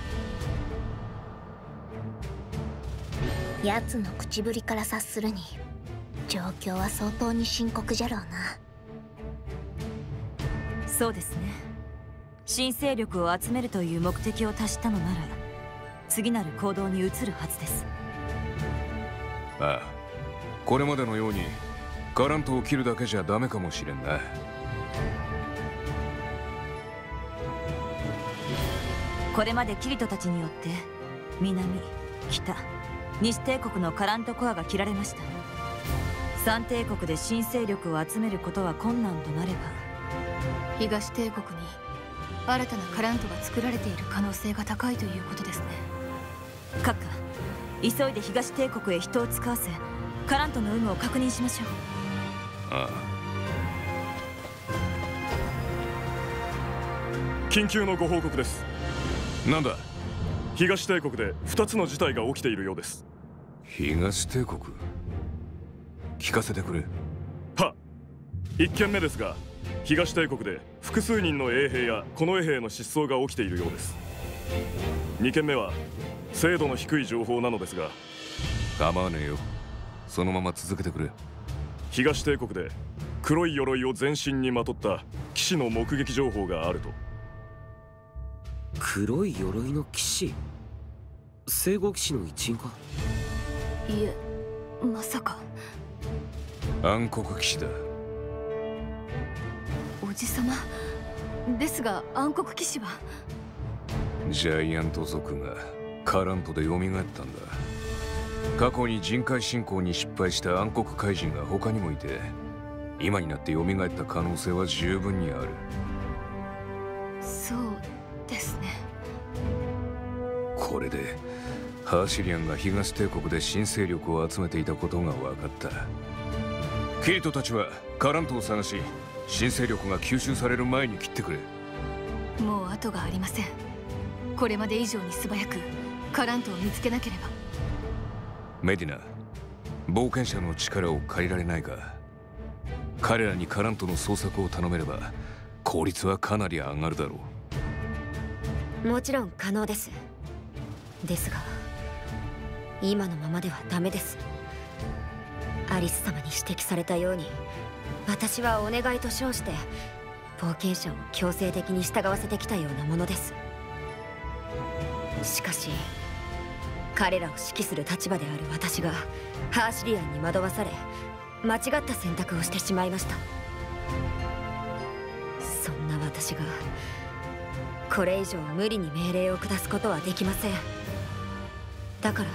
奴の口ぶりから察するに状況は相当に深刻じゃろうな。 そうですね。新勢力を集めるという目的を達したのなら次なる行動に移るはずです。 ああ、これまでのようにガラントを切るだけじゃダメかもしれんな。 これまでキリトたちによって南、北、西帝国のカラントコアが切られました。三帝国で新勢力を集めることは困難となれば東帝国に新たなカラントが作られている可能性が高いということですね。 閣下、急いで東帝国へ人を使わせカラントの有無を確認しましょう。 ああ。 緊急のご報告です。 なんだ。 東帝国でふたつの事態が起きているようです。 東帝国、聞かせてくれ。 はいっけんめですが、東帝国で複数人の衛兵や近衛兵の失踪が起きているようです。にけんめは精度の低い情報なのですが。 構わねえよ、そのまま続けてくれ。 東帝国で黒い鎧を全身にまとった騎士の目撃情報があると。 黒い鎧の騎士、聖護騎士の一員か。 いえ、まさか。 暗黒騎士だ。 おじさまですが、暗黒騎士はジャイアント族がカラントで蘇ったんだ。過去に人海侵攻に失敗した暗黒怪人が他にもいて、今になって蘇った可能性は十分にある。 そうですね。 これでハーシリアンが東帝国で新勢力を集めていたことが分かった。キリトたちはカラントを探し、新勢力が吸収される前に切ってくれ。 もう後がありません。これまで以上に素早くカラントを見つけなければ。 メディナ、冒険者の力を借りられないか。彼らにカラントの捜索を頼めれば効率はかなり上がるだろう。もちろん可能です。ですが今のままではダメです。アリス様に指摘されたように、私はお願いと称して冒険者を強制的に従わせてきたようなものです。しかし彼らを指揮する立場である私がハーシリアンに惑わされ、間違った選択をしてしまいました。そんな私がこれ以上無理に命令を下すことはできません。だから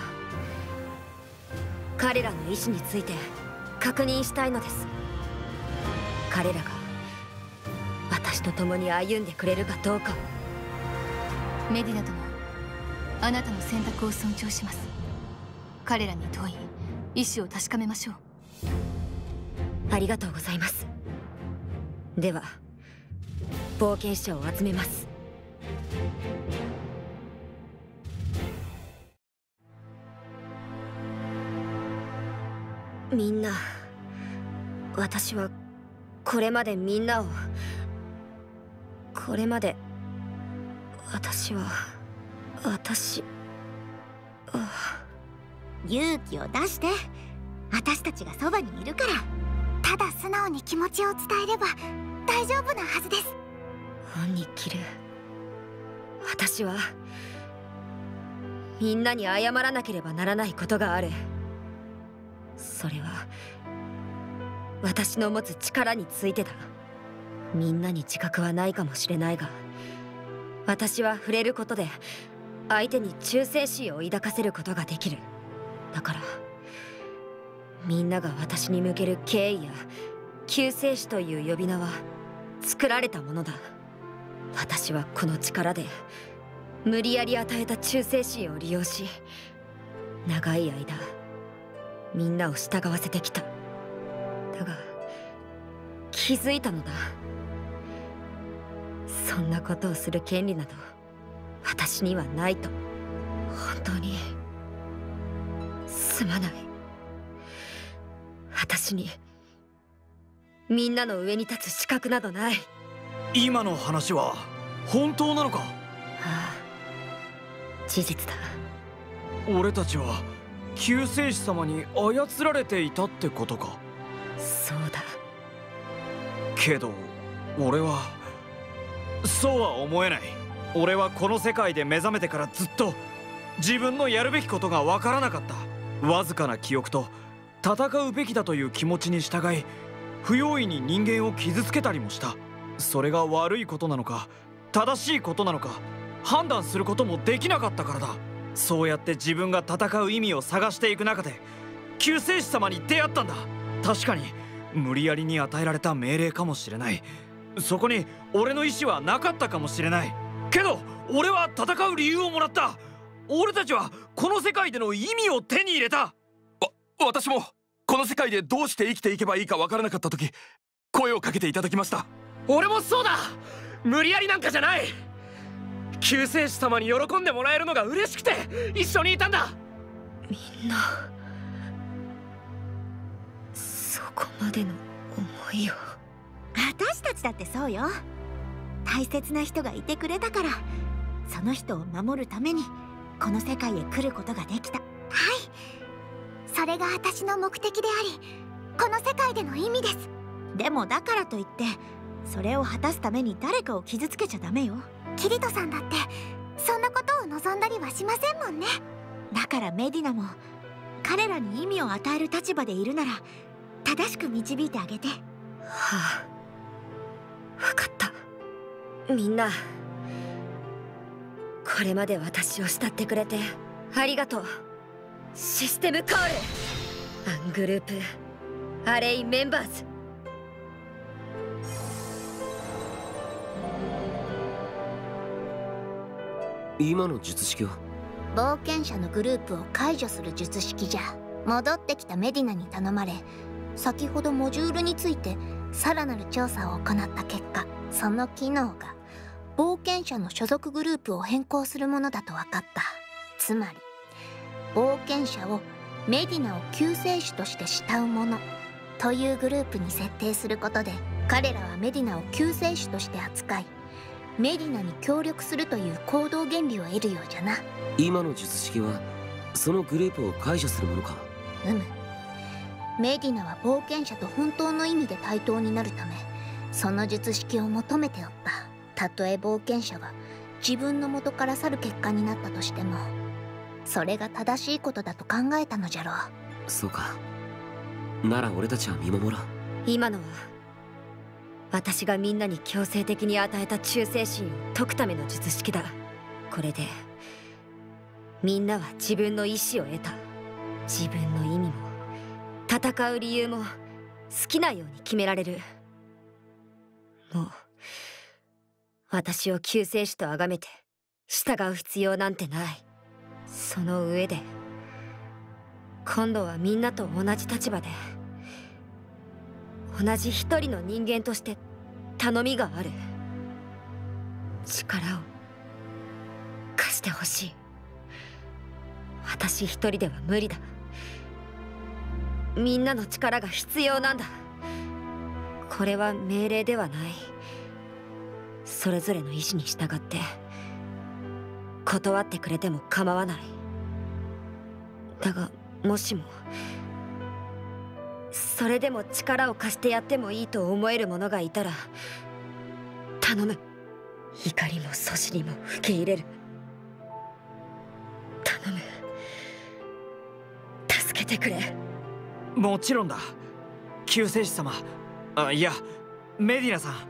彼らの意志について確認したいのです。彼らが私と共に歩んでくれるかどうか。 メディナ殿、あなたの選択を尊重します。彼らに問い、意志を確かめましょう。 ありがとうございます。では冒険者を集めます。みんな、私はこれまでみんなをこれまで私は私あ勇気を出して。私たちがそばにいるから、ただ素直に気持ちを伝えれば大丈夫なはずです。 アンニキル、私はみんなに謝らなければならないことがある。それは私の持つ力についてだ。みんなに自覚はないかもしれないが、私は触れることで相手に忠誠心を抱かせることができる。だからみんなが私に向ける敬意や救世主という呼び名は作られたものだ。私はこの力で無理やり与えた忠誠心を利用し、長い間みんなを従わせてきた。だが気づいたのだ。そんなことをする権利など私にはないと。本当にすまない。私にみんなの上に立つ資格などない。 今の話は本当なのか？ああ、事実だ。 俺たちは救世主様に操られていたってことか？ そうだ。 けど俺はそうは思えない。俺はこの世界で目覚めてからずっと自分のやるべきことがわからなかった。わずかな記憶と戦うべきだという気持ちに従い、不用意に人間を傷つけたりもした。それが悪いことなのか正しいことなのか判断することもできなかったからだ。そうやって自分が戦う意味を探していく中で救世主様に出会ったんだ。確かに無理やりに与えられた命令かもしれない。そこに俺の意思はなかったかもしれない。けど俺は戦う理由をもらった。俺たちはこの世界での意味を手に入れた。 わ、私もこの世界でどうして生きていけばいいかわからなかった時、声をかけていただきました。 俺もそうだ。無理やりなんかじゃない。救世主様に喜んでもらえるのが嬉しくて一緒にいたんだ。 みんなそこまでの思いを。 私たちだってそうよ。大切な人がいてくれたから、その人を守るためにこの世界へ来ることができた。はい、それが私の目的であり、この世界での意味です。でもだからといってそれを果たすために誰かを傷つけちゃダメよ。キリトさんだってそんなことを望んだりはしませんもんね。だからメディナも彼らに意味を与える立場でいるなら正しく導いてあげて。はあ、分かった。みんなこれまで私を慕ってくれてありがとう。システムコール、アングループ、アレイメンバーズ。 今の術式は冒険者のグループを解除する術式じゃ。戻ってきたメディナに頼まれ、先ほどモジュールについてさらなる調査を行った結果、その機能が冒険者の所属グループを変更するものだと分かった。つまり冒険者をメディナを救世主として慕う者というグループに設定することで、彼らはメディナを救世主として扱い、メディナに協力するという行動原理を得るようじゃな。 今の術式はそのグループを解除するものか。 うむ。メディナは冒険者と本当の意味で対等になるため、その術式を求めておった。たとえ冒険者は自分の元から去る結果になったとしても、それが正しいことだと考えたのじゃろう。 そうか。なら俺たちは見守ろう。 今のは私がみんなに強制的に与えた忠誠心を解くための術式だ。これでみんなは自分の意志を得た。自分の意味も戦う理由も好きなように決められる。もう私を救世主と崇めて従う必要なんてない。その上で今度はみんなと同じ立場で同じ一人の人間として頼みがある。力を貸してほしい。私一人では無理だ。みんなの力が必要なんだ。これは命令ではない。それぞれの意志に従って断ってくれても構わない。だがもしもそれでも力を貸してやってもいいと思える者がいたら頼む。怒りも阻止にも受け入れる。頼む。助けてくれ。 もちろんだ、救世主様。あ、いやメディナさん。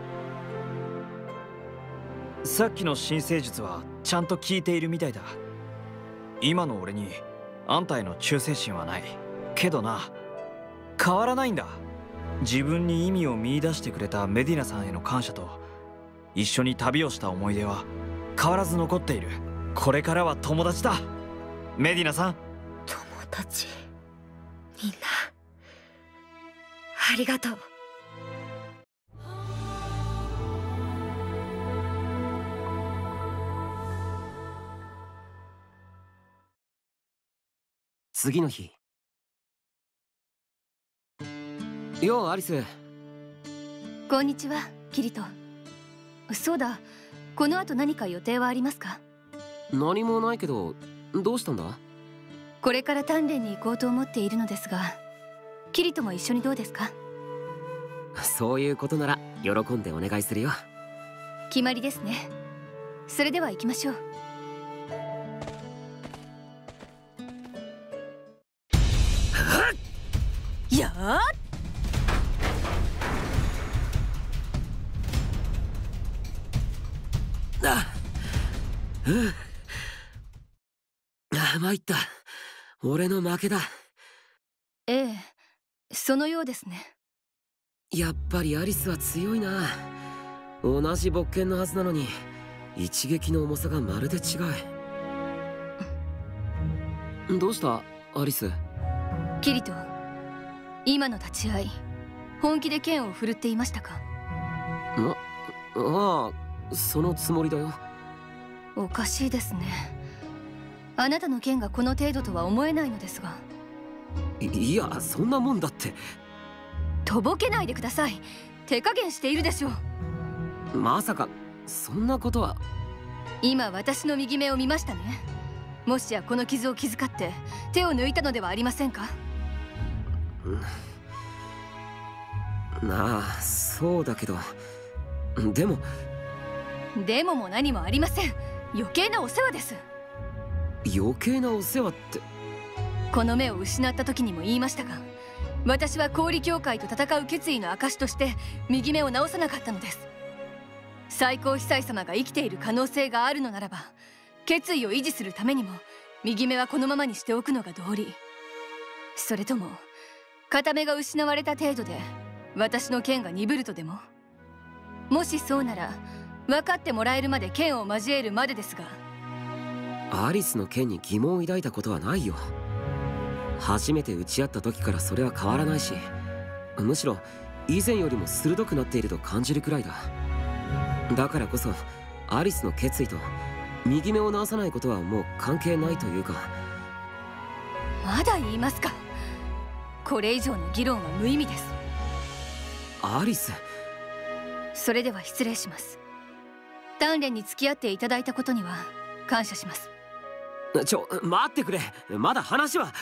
さっきの新生術はちゃんと効いているみたいだ。今の俺にあんたへの忠誠心はないけどな、変わらないんだ。自分に意味を見出してくれたメディナさんへの感謝と一緒に旅をした思い出は変わらず残っている。これからは友達だ、メディナさん。 友達。みんなありがとう。 次の日。ようアリス。 こんにちはキリト。そうだ、この後何か予定はありますか？ 何もないけど、どうしたんだ？ これから鍛錬に行こうと思っているのですが、キリトも一緒にどうですか？ そういうことなら喜んでお願いするよ。 決まりですね。それでは行きましょう。 やーあ、うん、あ、参った。俺の負けだ。 ええ、そのようですね。 やっぱりアリスは強いな。同じ勃剣のはずなのに一撃の重さがまるで違う。どうしたアリス？ キリト、 今の立ち合い、本気で剣を振るっていましたか？ ま、ああ、そのつもりだよ。 おかしいですね。あなたの剣がこの程度とは思えないのですが。 い、いや、そんなもんだって。 とぼけないでください。手加減しているでしょう。 まさかそんなことは。 今私の右目を見ましたね。もしやこの傷を気遣って手を抜いたのではありませんか？ なあ、そうだけど、でもでもも何もありません。余計なお世話です。 余計なお世話って。 この目を失った時にも言いましたが、私は氷協会と戦う決意の証として右目を治さなかったのです。最高司祭様が生きている可能性があるのならば、決意を維持するためにも右目はこのままにしておくのが道理。それとも片目が失われた程度で私の剣が鈍るとでも？もしそうなら分かってもらえるまで剣を交えるまでですが。 アリスの剣に疑問を抱いたことはないよ。初めて打ち合った時からそれは変わらないし、むしろ以前よりも鋭くなっていると感じるくらいだ。だからこそアリスの決意と右目を治さないことはもう関係ないというか。 まだ言いますか？これ以上の議論は無意味です。 アリス。 それでは失礼します。鍛錬に付き合っていただいたことには感謝します。 ちょ、待ってくれ。まだ話は。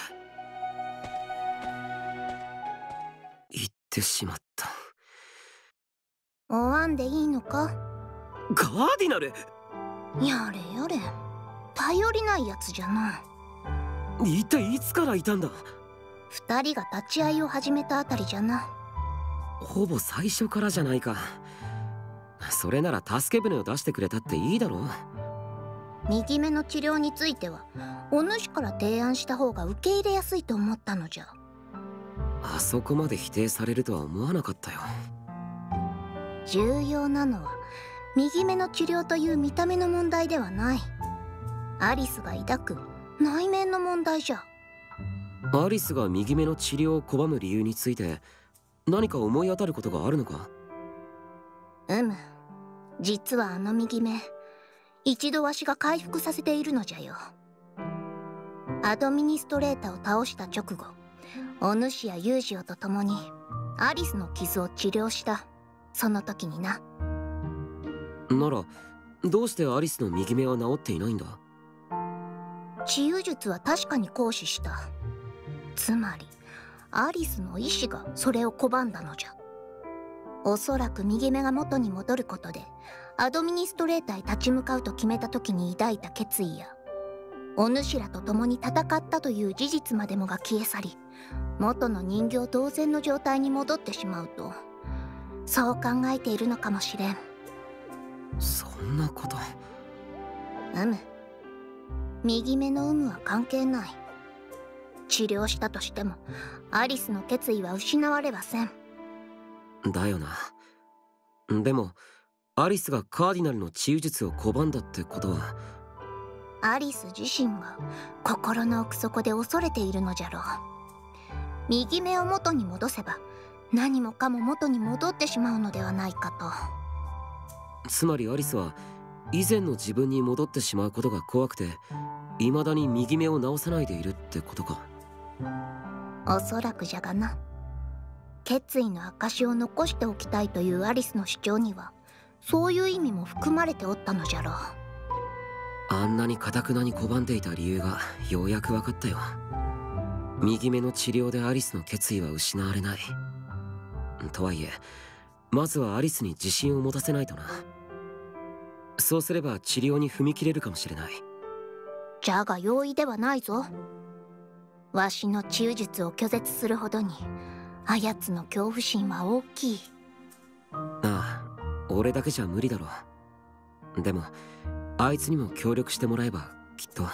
言ってしまった。 終わんでいいのか？ ガーディナル。 やれやれ、頼りないやつじゃな。 一体いつからいたんだ？ 二人が立ち会いを始めたあたりじゃな。 ほぼ最初からじゃないか。それなら助け舟を出してくれたっていいだろう。 右目の治療についてはお主から提案した方が受け入れやすいと思ったのじゃ。 あそこまで否定されるとは思わなかったよ。 重要なのは右目の治療という見た目の問題ではない。アリスが抱く内面の問題じゃ。 アリスが右目の治療を拒む理由について何か思い当たることがあるのか？ うむ、実はあの右目、一度わしが回復させているのじゃよ。アドミニストレーターを倒した直後、お主やユージオと共にアリスの傷を治療した。その時にな。 ならどうしてアリスの右目は治っていないんだ？ 治癒術は確かに行使した。つまりアリスの意志がそれを拒んだのじゃ。おそらく右目が元に戻ることでアドミニストレーターへ立ち向かうと決めた時に抱いた決意や、お主らと共に戦ったという事実までもが消え去り、元の人形同然の状態に戻ってしまうと、そう考えているのかもしれん。 そんなこと。 うむ、右目の有無は関係ない。治療したとしてもアリスの決意は失われはせん。 だよな。でもアリスがカーディナルの治癒術を拒んだってことは、 アリス自身が心の奥底で恐れているのじゃろう。右目を元に戻せば何もかも元に戻ってしまうのではないかと。 つまりアリスは以前の自分に戻ってしまうことが怖くて未だに右目を治さないでいるってことか。 おそらくじゃがな。決意の証を残しておきたいというアリスの主張にはそういう意味も含まれておったのじゃろう。 あんなに頑なに拒んでいた理由がようやく分かったよ。右目の治療でアリスの決意は失われない。とはいえまずはアリスに自信を持たせないとな。そうすれば治療に踏み切れるかもしれない。 じゃが容易ではないぞ。わしの治癒術を拒絶するほどにあやつの恐怖心は大きい。 ああ、俺だけじゃ無理だろう。でもあいつにも協力してもらえばきっと。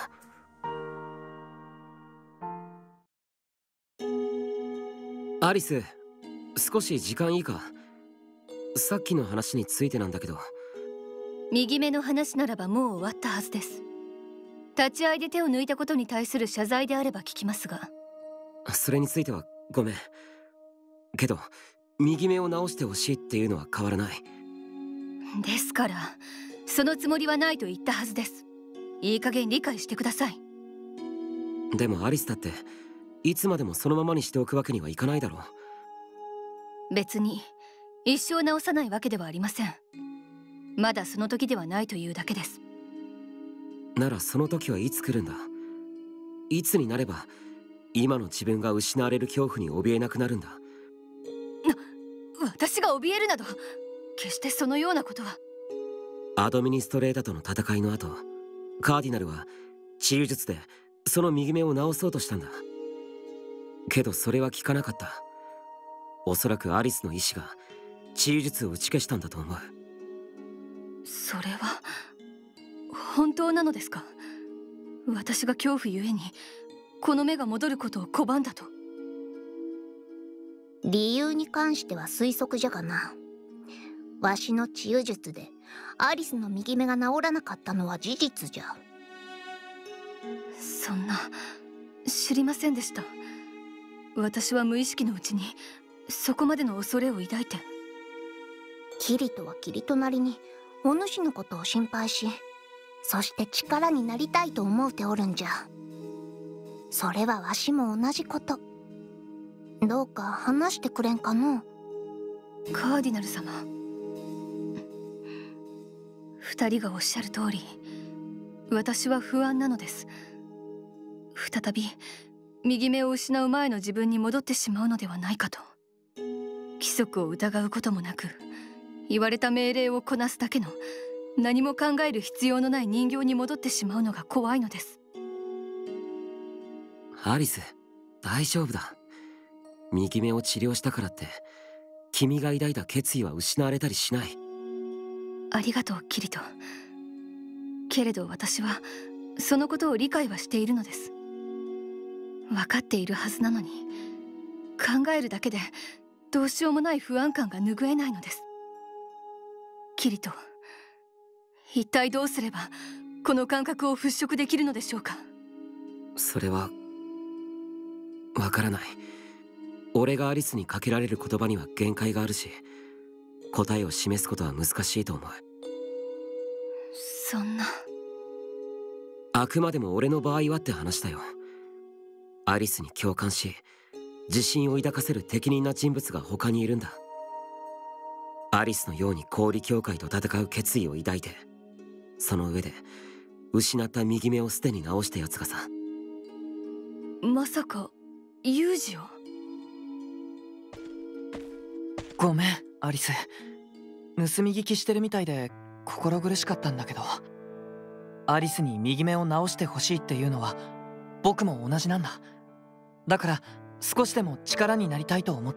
アリス、少し時間いいか？さっきの話についてなんだけど。 右目の話ならばもう終わったはずです。立ち会いで手を抜いたことに対する謝罪であれば聞きますが。 それについてはごめん。 けど右目を直してほしいっていうのは変わらない。 ですからそのつもりはないと言ったはずです。いい加減理解してください。 でもアリスだっていつまでもそのままにしておくわけにはいかないだろう。別に一生直さないわけではありません。まだその時ではないというだけです。 ならその時はいつ来るんだ。いつになれば今の自分が失われる恐怖に怯えなくなるんだ。 な、私が怯えるなど決してそのようなことは。 アドミニストレータとの戦いの後、カーディナルは治癒術でその右目を治そうとしたんだ。けどそれは効かなかった。おそらくアリスの意志が治癒術を打ち消したんだと思う。 それは本当なのですか？私が恐怖ゆえにこの目が戻ることを拒んだと。 理由に関しては推測じゃがな。わしの治癒術でアリスの右目が治らなかったのは事実じゃ。 そんな、知りませんでした。私は無意識のうちにそこまでの恐れを抱いて。 キリトはキリトなりにお主のことを心配し、そして力になりたいと思うておるんじゃ。それはわしも同じこと。どうか話してくれんかの。 カーディナル様、二人がおっしゃる通り私は不安なのです。再び右目を失う前の自分に戻ってしまうのではないかと。規則を疑うこともなく言われた命令をこなすだけの何も考える必要のない人形に戻ってしまうのが怖いのです。 アリス、大丈夫だ。右目を治療したからって君が抱いた決意は失われたりしない。 ありがとうキリト。けれど私はそのことを理解はしているのです。分かっているはずなのに考えるだけでどうしようもない不安感が拭えないのです。キリト、一体どうすればこの感覚を払拭できるのでしょうか？ それはわからない。俺がアリスにかけられる言葉には限界があるし、答えを示すことは難しいと思う。 そんな。 あくまでも俺の場合はって話だよ。アリスに共感し自信を抱かせる適任な人物が他にいるんだ。アリスのように氷教会と戦う決意を抱いて、その上で失った右目をすでに治したやつがさ。 まさかユージを？ ごめんアリス、盗み聞きしてるみたいで心苦しかったんだけど、アリスに右目を直してほしいっていうのは僕も同じなんだ。だから少しでも力になりたいと思って。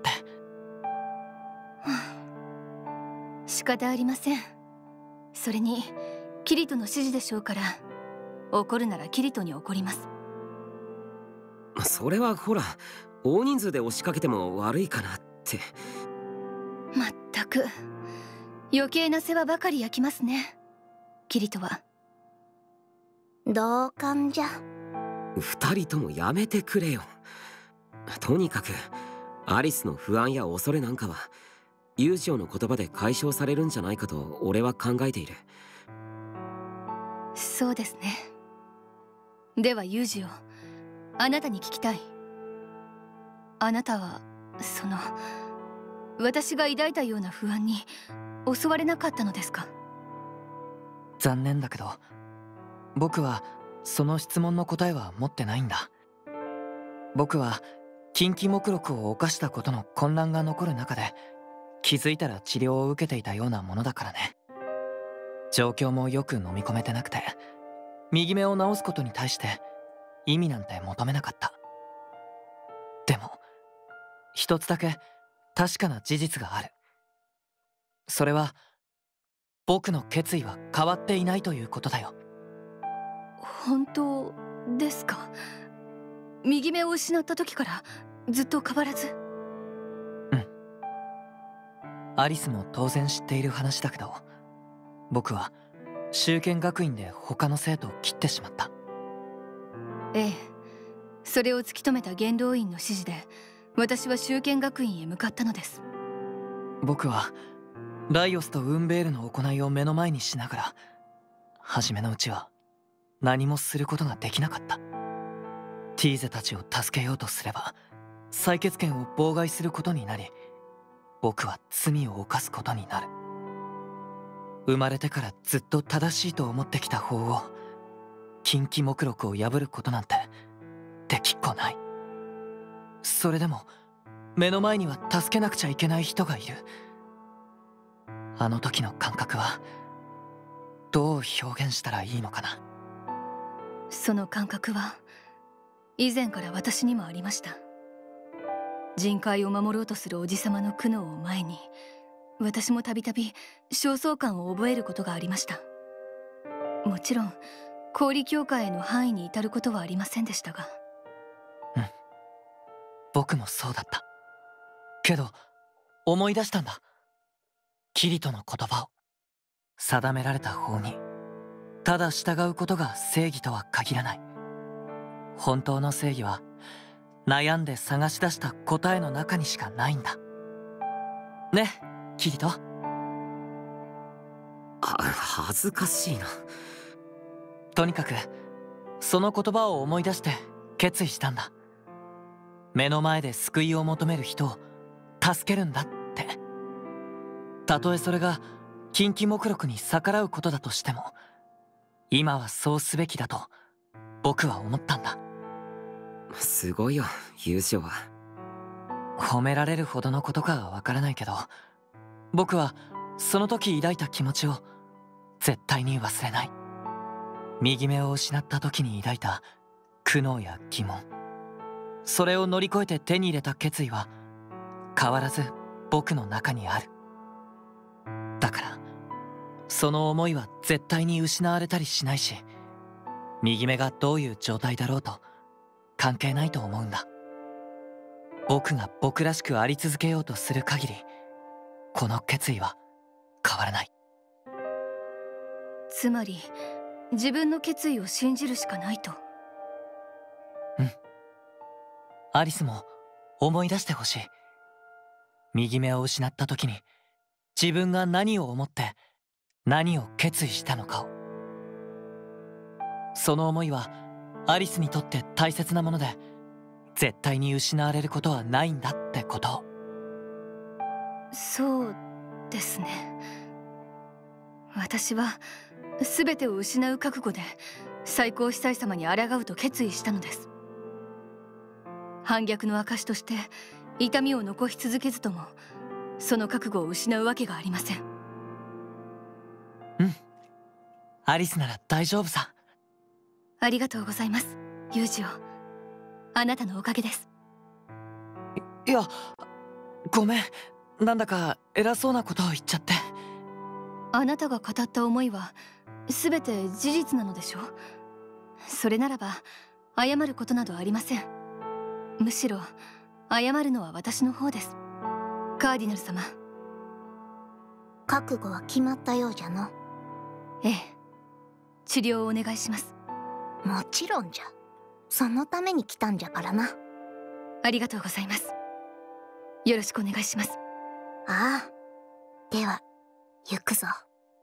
仕方ありません。それにキリトの指示でしょうから、怒るならキリトに怒ります。 それはほら、大人数で押しかけても悪いかなって。 まったく余計な世話ばかり焼きますね、キリトは。 同感じゃ。 二人ともやめてくれよ。とにかくアリスの不安や恐れなんかはユージオの言葉で解消されるんじゃないかと俺は考えている。 そうですね。ではユージオ、あなたに聞きたい。あなたはその私が抱いたような不安に襲われなかったのですか？ 残念だけど僕はその質問の答えは持ってないんだ。僕は禁忌目録を犯したことの混乱が残る中で気づいたら治療を受けていたようなものだからね。状況もよく飲み込めてなくて、右目を治すことに対して意味なんて求めなかった。でも一つだけ確かな事実がある。それは僕の決意は変わっていないということだよ。 本当ですか？右目を失った時からずっと変わらず？ うん。アリスも当然知っている話だけど、僕は修験学院で他の生徒を切ってしまった。 ええ、それを突き止めた元老院の指示で私は修験学院へ向かったのです。 僕はライオスとウンベールの行いを目の前にしながら、初めのうちは何もすることができなかった。ティーゼたちを助けようとすれば採血権を妨害することになり、僕は罪を犯すことになる。生まれてからずっと正しいと思ってきた法を、禁忌目録を破ることなんてできっこない。それでも目の前には助けなくちゃいけない人がいる。あの時の感覚はどう表現したらいいのかな。 その感覚は以前から私にもありました。人海を守ろうとするおじさまの苦悩を前に、私もたびたび焦燥感を覚えることがありました。もちろん氷教会への範囲に至ることはありませんでしたが。 うん、僕もそうだった。けど思い出したんだ。キリトの言葉を。定められた法にただ従うことが正義とは限らない。本当の正義は悩んで探し出した答えの中にしかないんだね、キリト。 あ、恥ずかしいな。 とにかくその言葉を思い出して決意したんだ。目の前で救いを求める人を助けるんだって。たとえそれが禁忌目録に逆らうことだとしても、今はそうすべきだと僕は思ったんだ。 すごいよ、優勝は。 褒められるほどのことかはわからないけど、僕はその時抱いた気持ちを絶対に忘れない。右目を失った時に抱いた苦悩や疑問、それを乗り越えて手に入れた決意は変わらず僕の中にある。だからその思いは絶対に失われたりしないし、右目がどういう状態だろうと関係ないと思うんだ。僕が僕らしくあり続けようとする限り、この決意は変わらない。 つまり自分の決意を信じるしかないと。 うん。アリスも思い出してほしい。右目を失った時に自分が何を思って何を決意したのかを。その思いはアリスにとって大切なもので、絶対に失われることはないんだってことを。 そうですね。私は全てを失う覚悟で最高司祭様に抗うと決意したのです。反逆の証として痛みを残し続けずとも、その覚悟を失うわけがありません。 うん、アリスなら大丈夫さ。 ありがとうございます、ユージオ。あなたのおかげです。 いや、ごめん、なんだか偉そうなことを言っちゃって。 あなたが語った思いは全て事実なのでしょう。それならば謝ることなどありません。むしろ謝るのは私の方です。カーディナル様。 覚悟は決まったようじゃの。 ええ、治療をお願いします。 もちろんじゃ。そのために来たんじゃからな。 ありがとうございます。よろしくお願いします。 ああ、では行くぞ。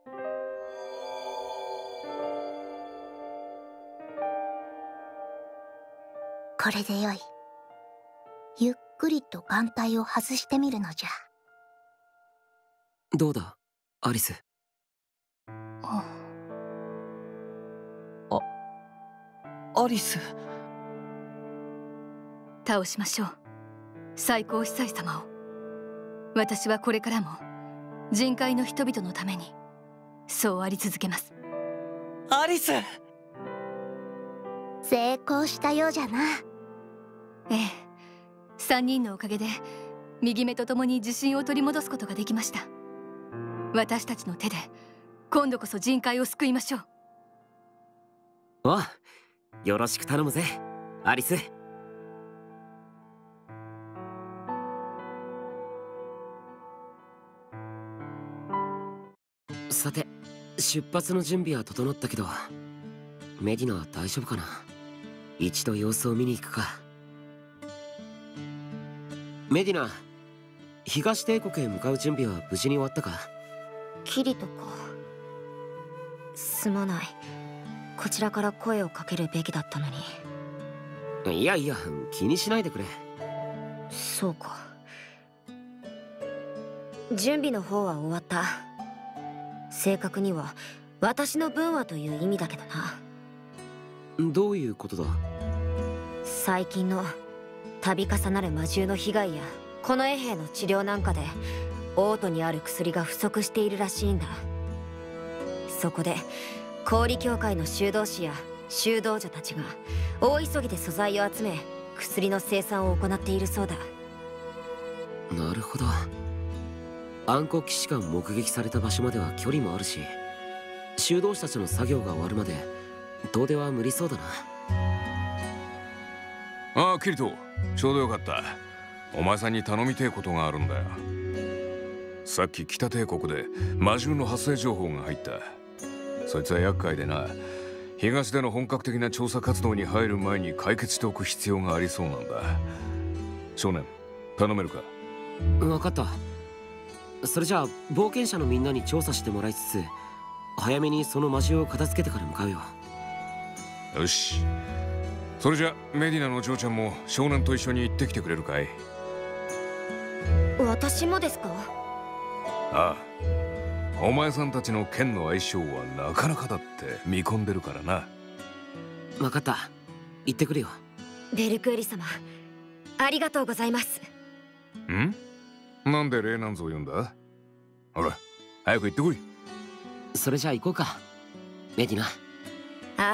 これでよい。ゆっくりと眼帯を外してみるのじゃ。 どうだ、アリス。 あアリス。 倒しましょう、最高司祭様を。私はこれからも人海の人々のためにそうあり続けます。 アリス。 成功したようじゃな。 ええ、三人のおかげで右目と共に自信を取り戻すことができました。私たちの手で今度こそ人海を救いましょう。 おう、よろしく頼むぜ、アリス。さて、出発の準備は整ったけど、メディナは大丈夫かな。一度様子を見に行くか。 メディナ、東帝国へ向かう準備は無事に終わったか？ キリトか。すまない。こちらから声をかけるべきだったのに。 いやいや、気にしないでくれ。 そうか。準備の方は終わった。正確には私の分はという意味だけどな。 どういうことだ？ 最近の度重なる魔獣の被害やこの衛兵の治療なんかでオートにある薬が不足しているらしいんだ。そこで氷協会の修道士や修道女たちが大急ぎで素材を集め薬の生産を行っているそうだ。 なるほど。暗黒騎士官目撃された場所までは距離もあるし、修道士たちの作業が終わるまで遠出は無理そうだな。 ああ、キリト、ちょうどよかった。お前さんに頼みてえことがあるんだよ。さっき北帝国で魔獣の発生情報が入った。そいつは厄介でな、東での本格的な調査活動に入る前に解決しておく必要がありそうなんだ。少年、頼めるか？ 分かった。それじゃあ冒険者のみんなに調査してもらいつつ、早めにその魔獣を片付けてから向かうよ。 よし。それじゃメディナの嬢ちゃんも少年と一緒に行ってきてくれるかい？ 私もですか？ ああ、お前さんたちの剣の相性はなかなかだって見込んでるからな。 分かった、行ってくるよ。 ベルクーリ様、ありがとうございます。 ん？なんでレイナンズを呼んだ？ほら、早く行ってこい。 それじゃあ行こうか、メディナ。 ああ。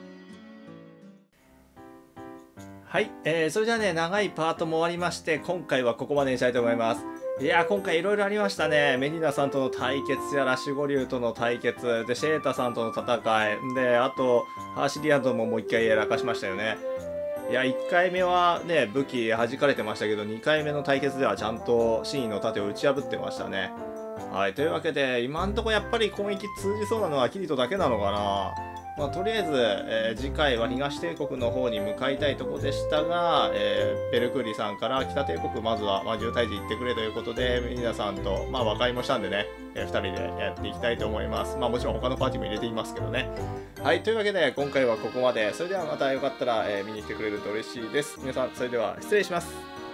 はい、えー、それじゃあね、長いパートも終わりまして、今回はここまでにしたいと思います。いやー、今回いろいろありましたね。メディナさんとの対決やら、守護竜との対決で、シェータさんとの戦いで、あとハーシリアンとももう一回やらかしましたよね。いや、いっかいめはね、武器弾かれてましたけど、にかいめの対決ではちゃんと真意の盾を打ち破ってましたね。はい、というわけで今んとこやっぱり攻撃通じそうなのはキリトだけなのかな。まあ、とりあえず、えー、次回は東帝国の方に向かいたいとこでしたが、えー、ベルクーリさんから北帝国まずは魔獣退治行ってくれということで、メディナさんと、まあ、和解もしたんでね、えー、ふたりでやっていきたいと思います。まあ、もちろん他のパーティーも入れていますけどね。はい、というわけで今回はここまで。それではまたよかったら、えー、見に来てくれると嬉しいです。皆さん、それでは失礼します。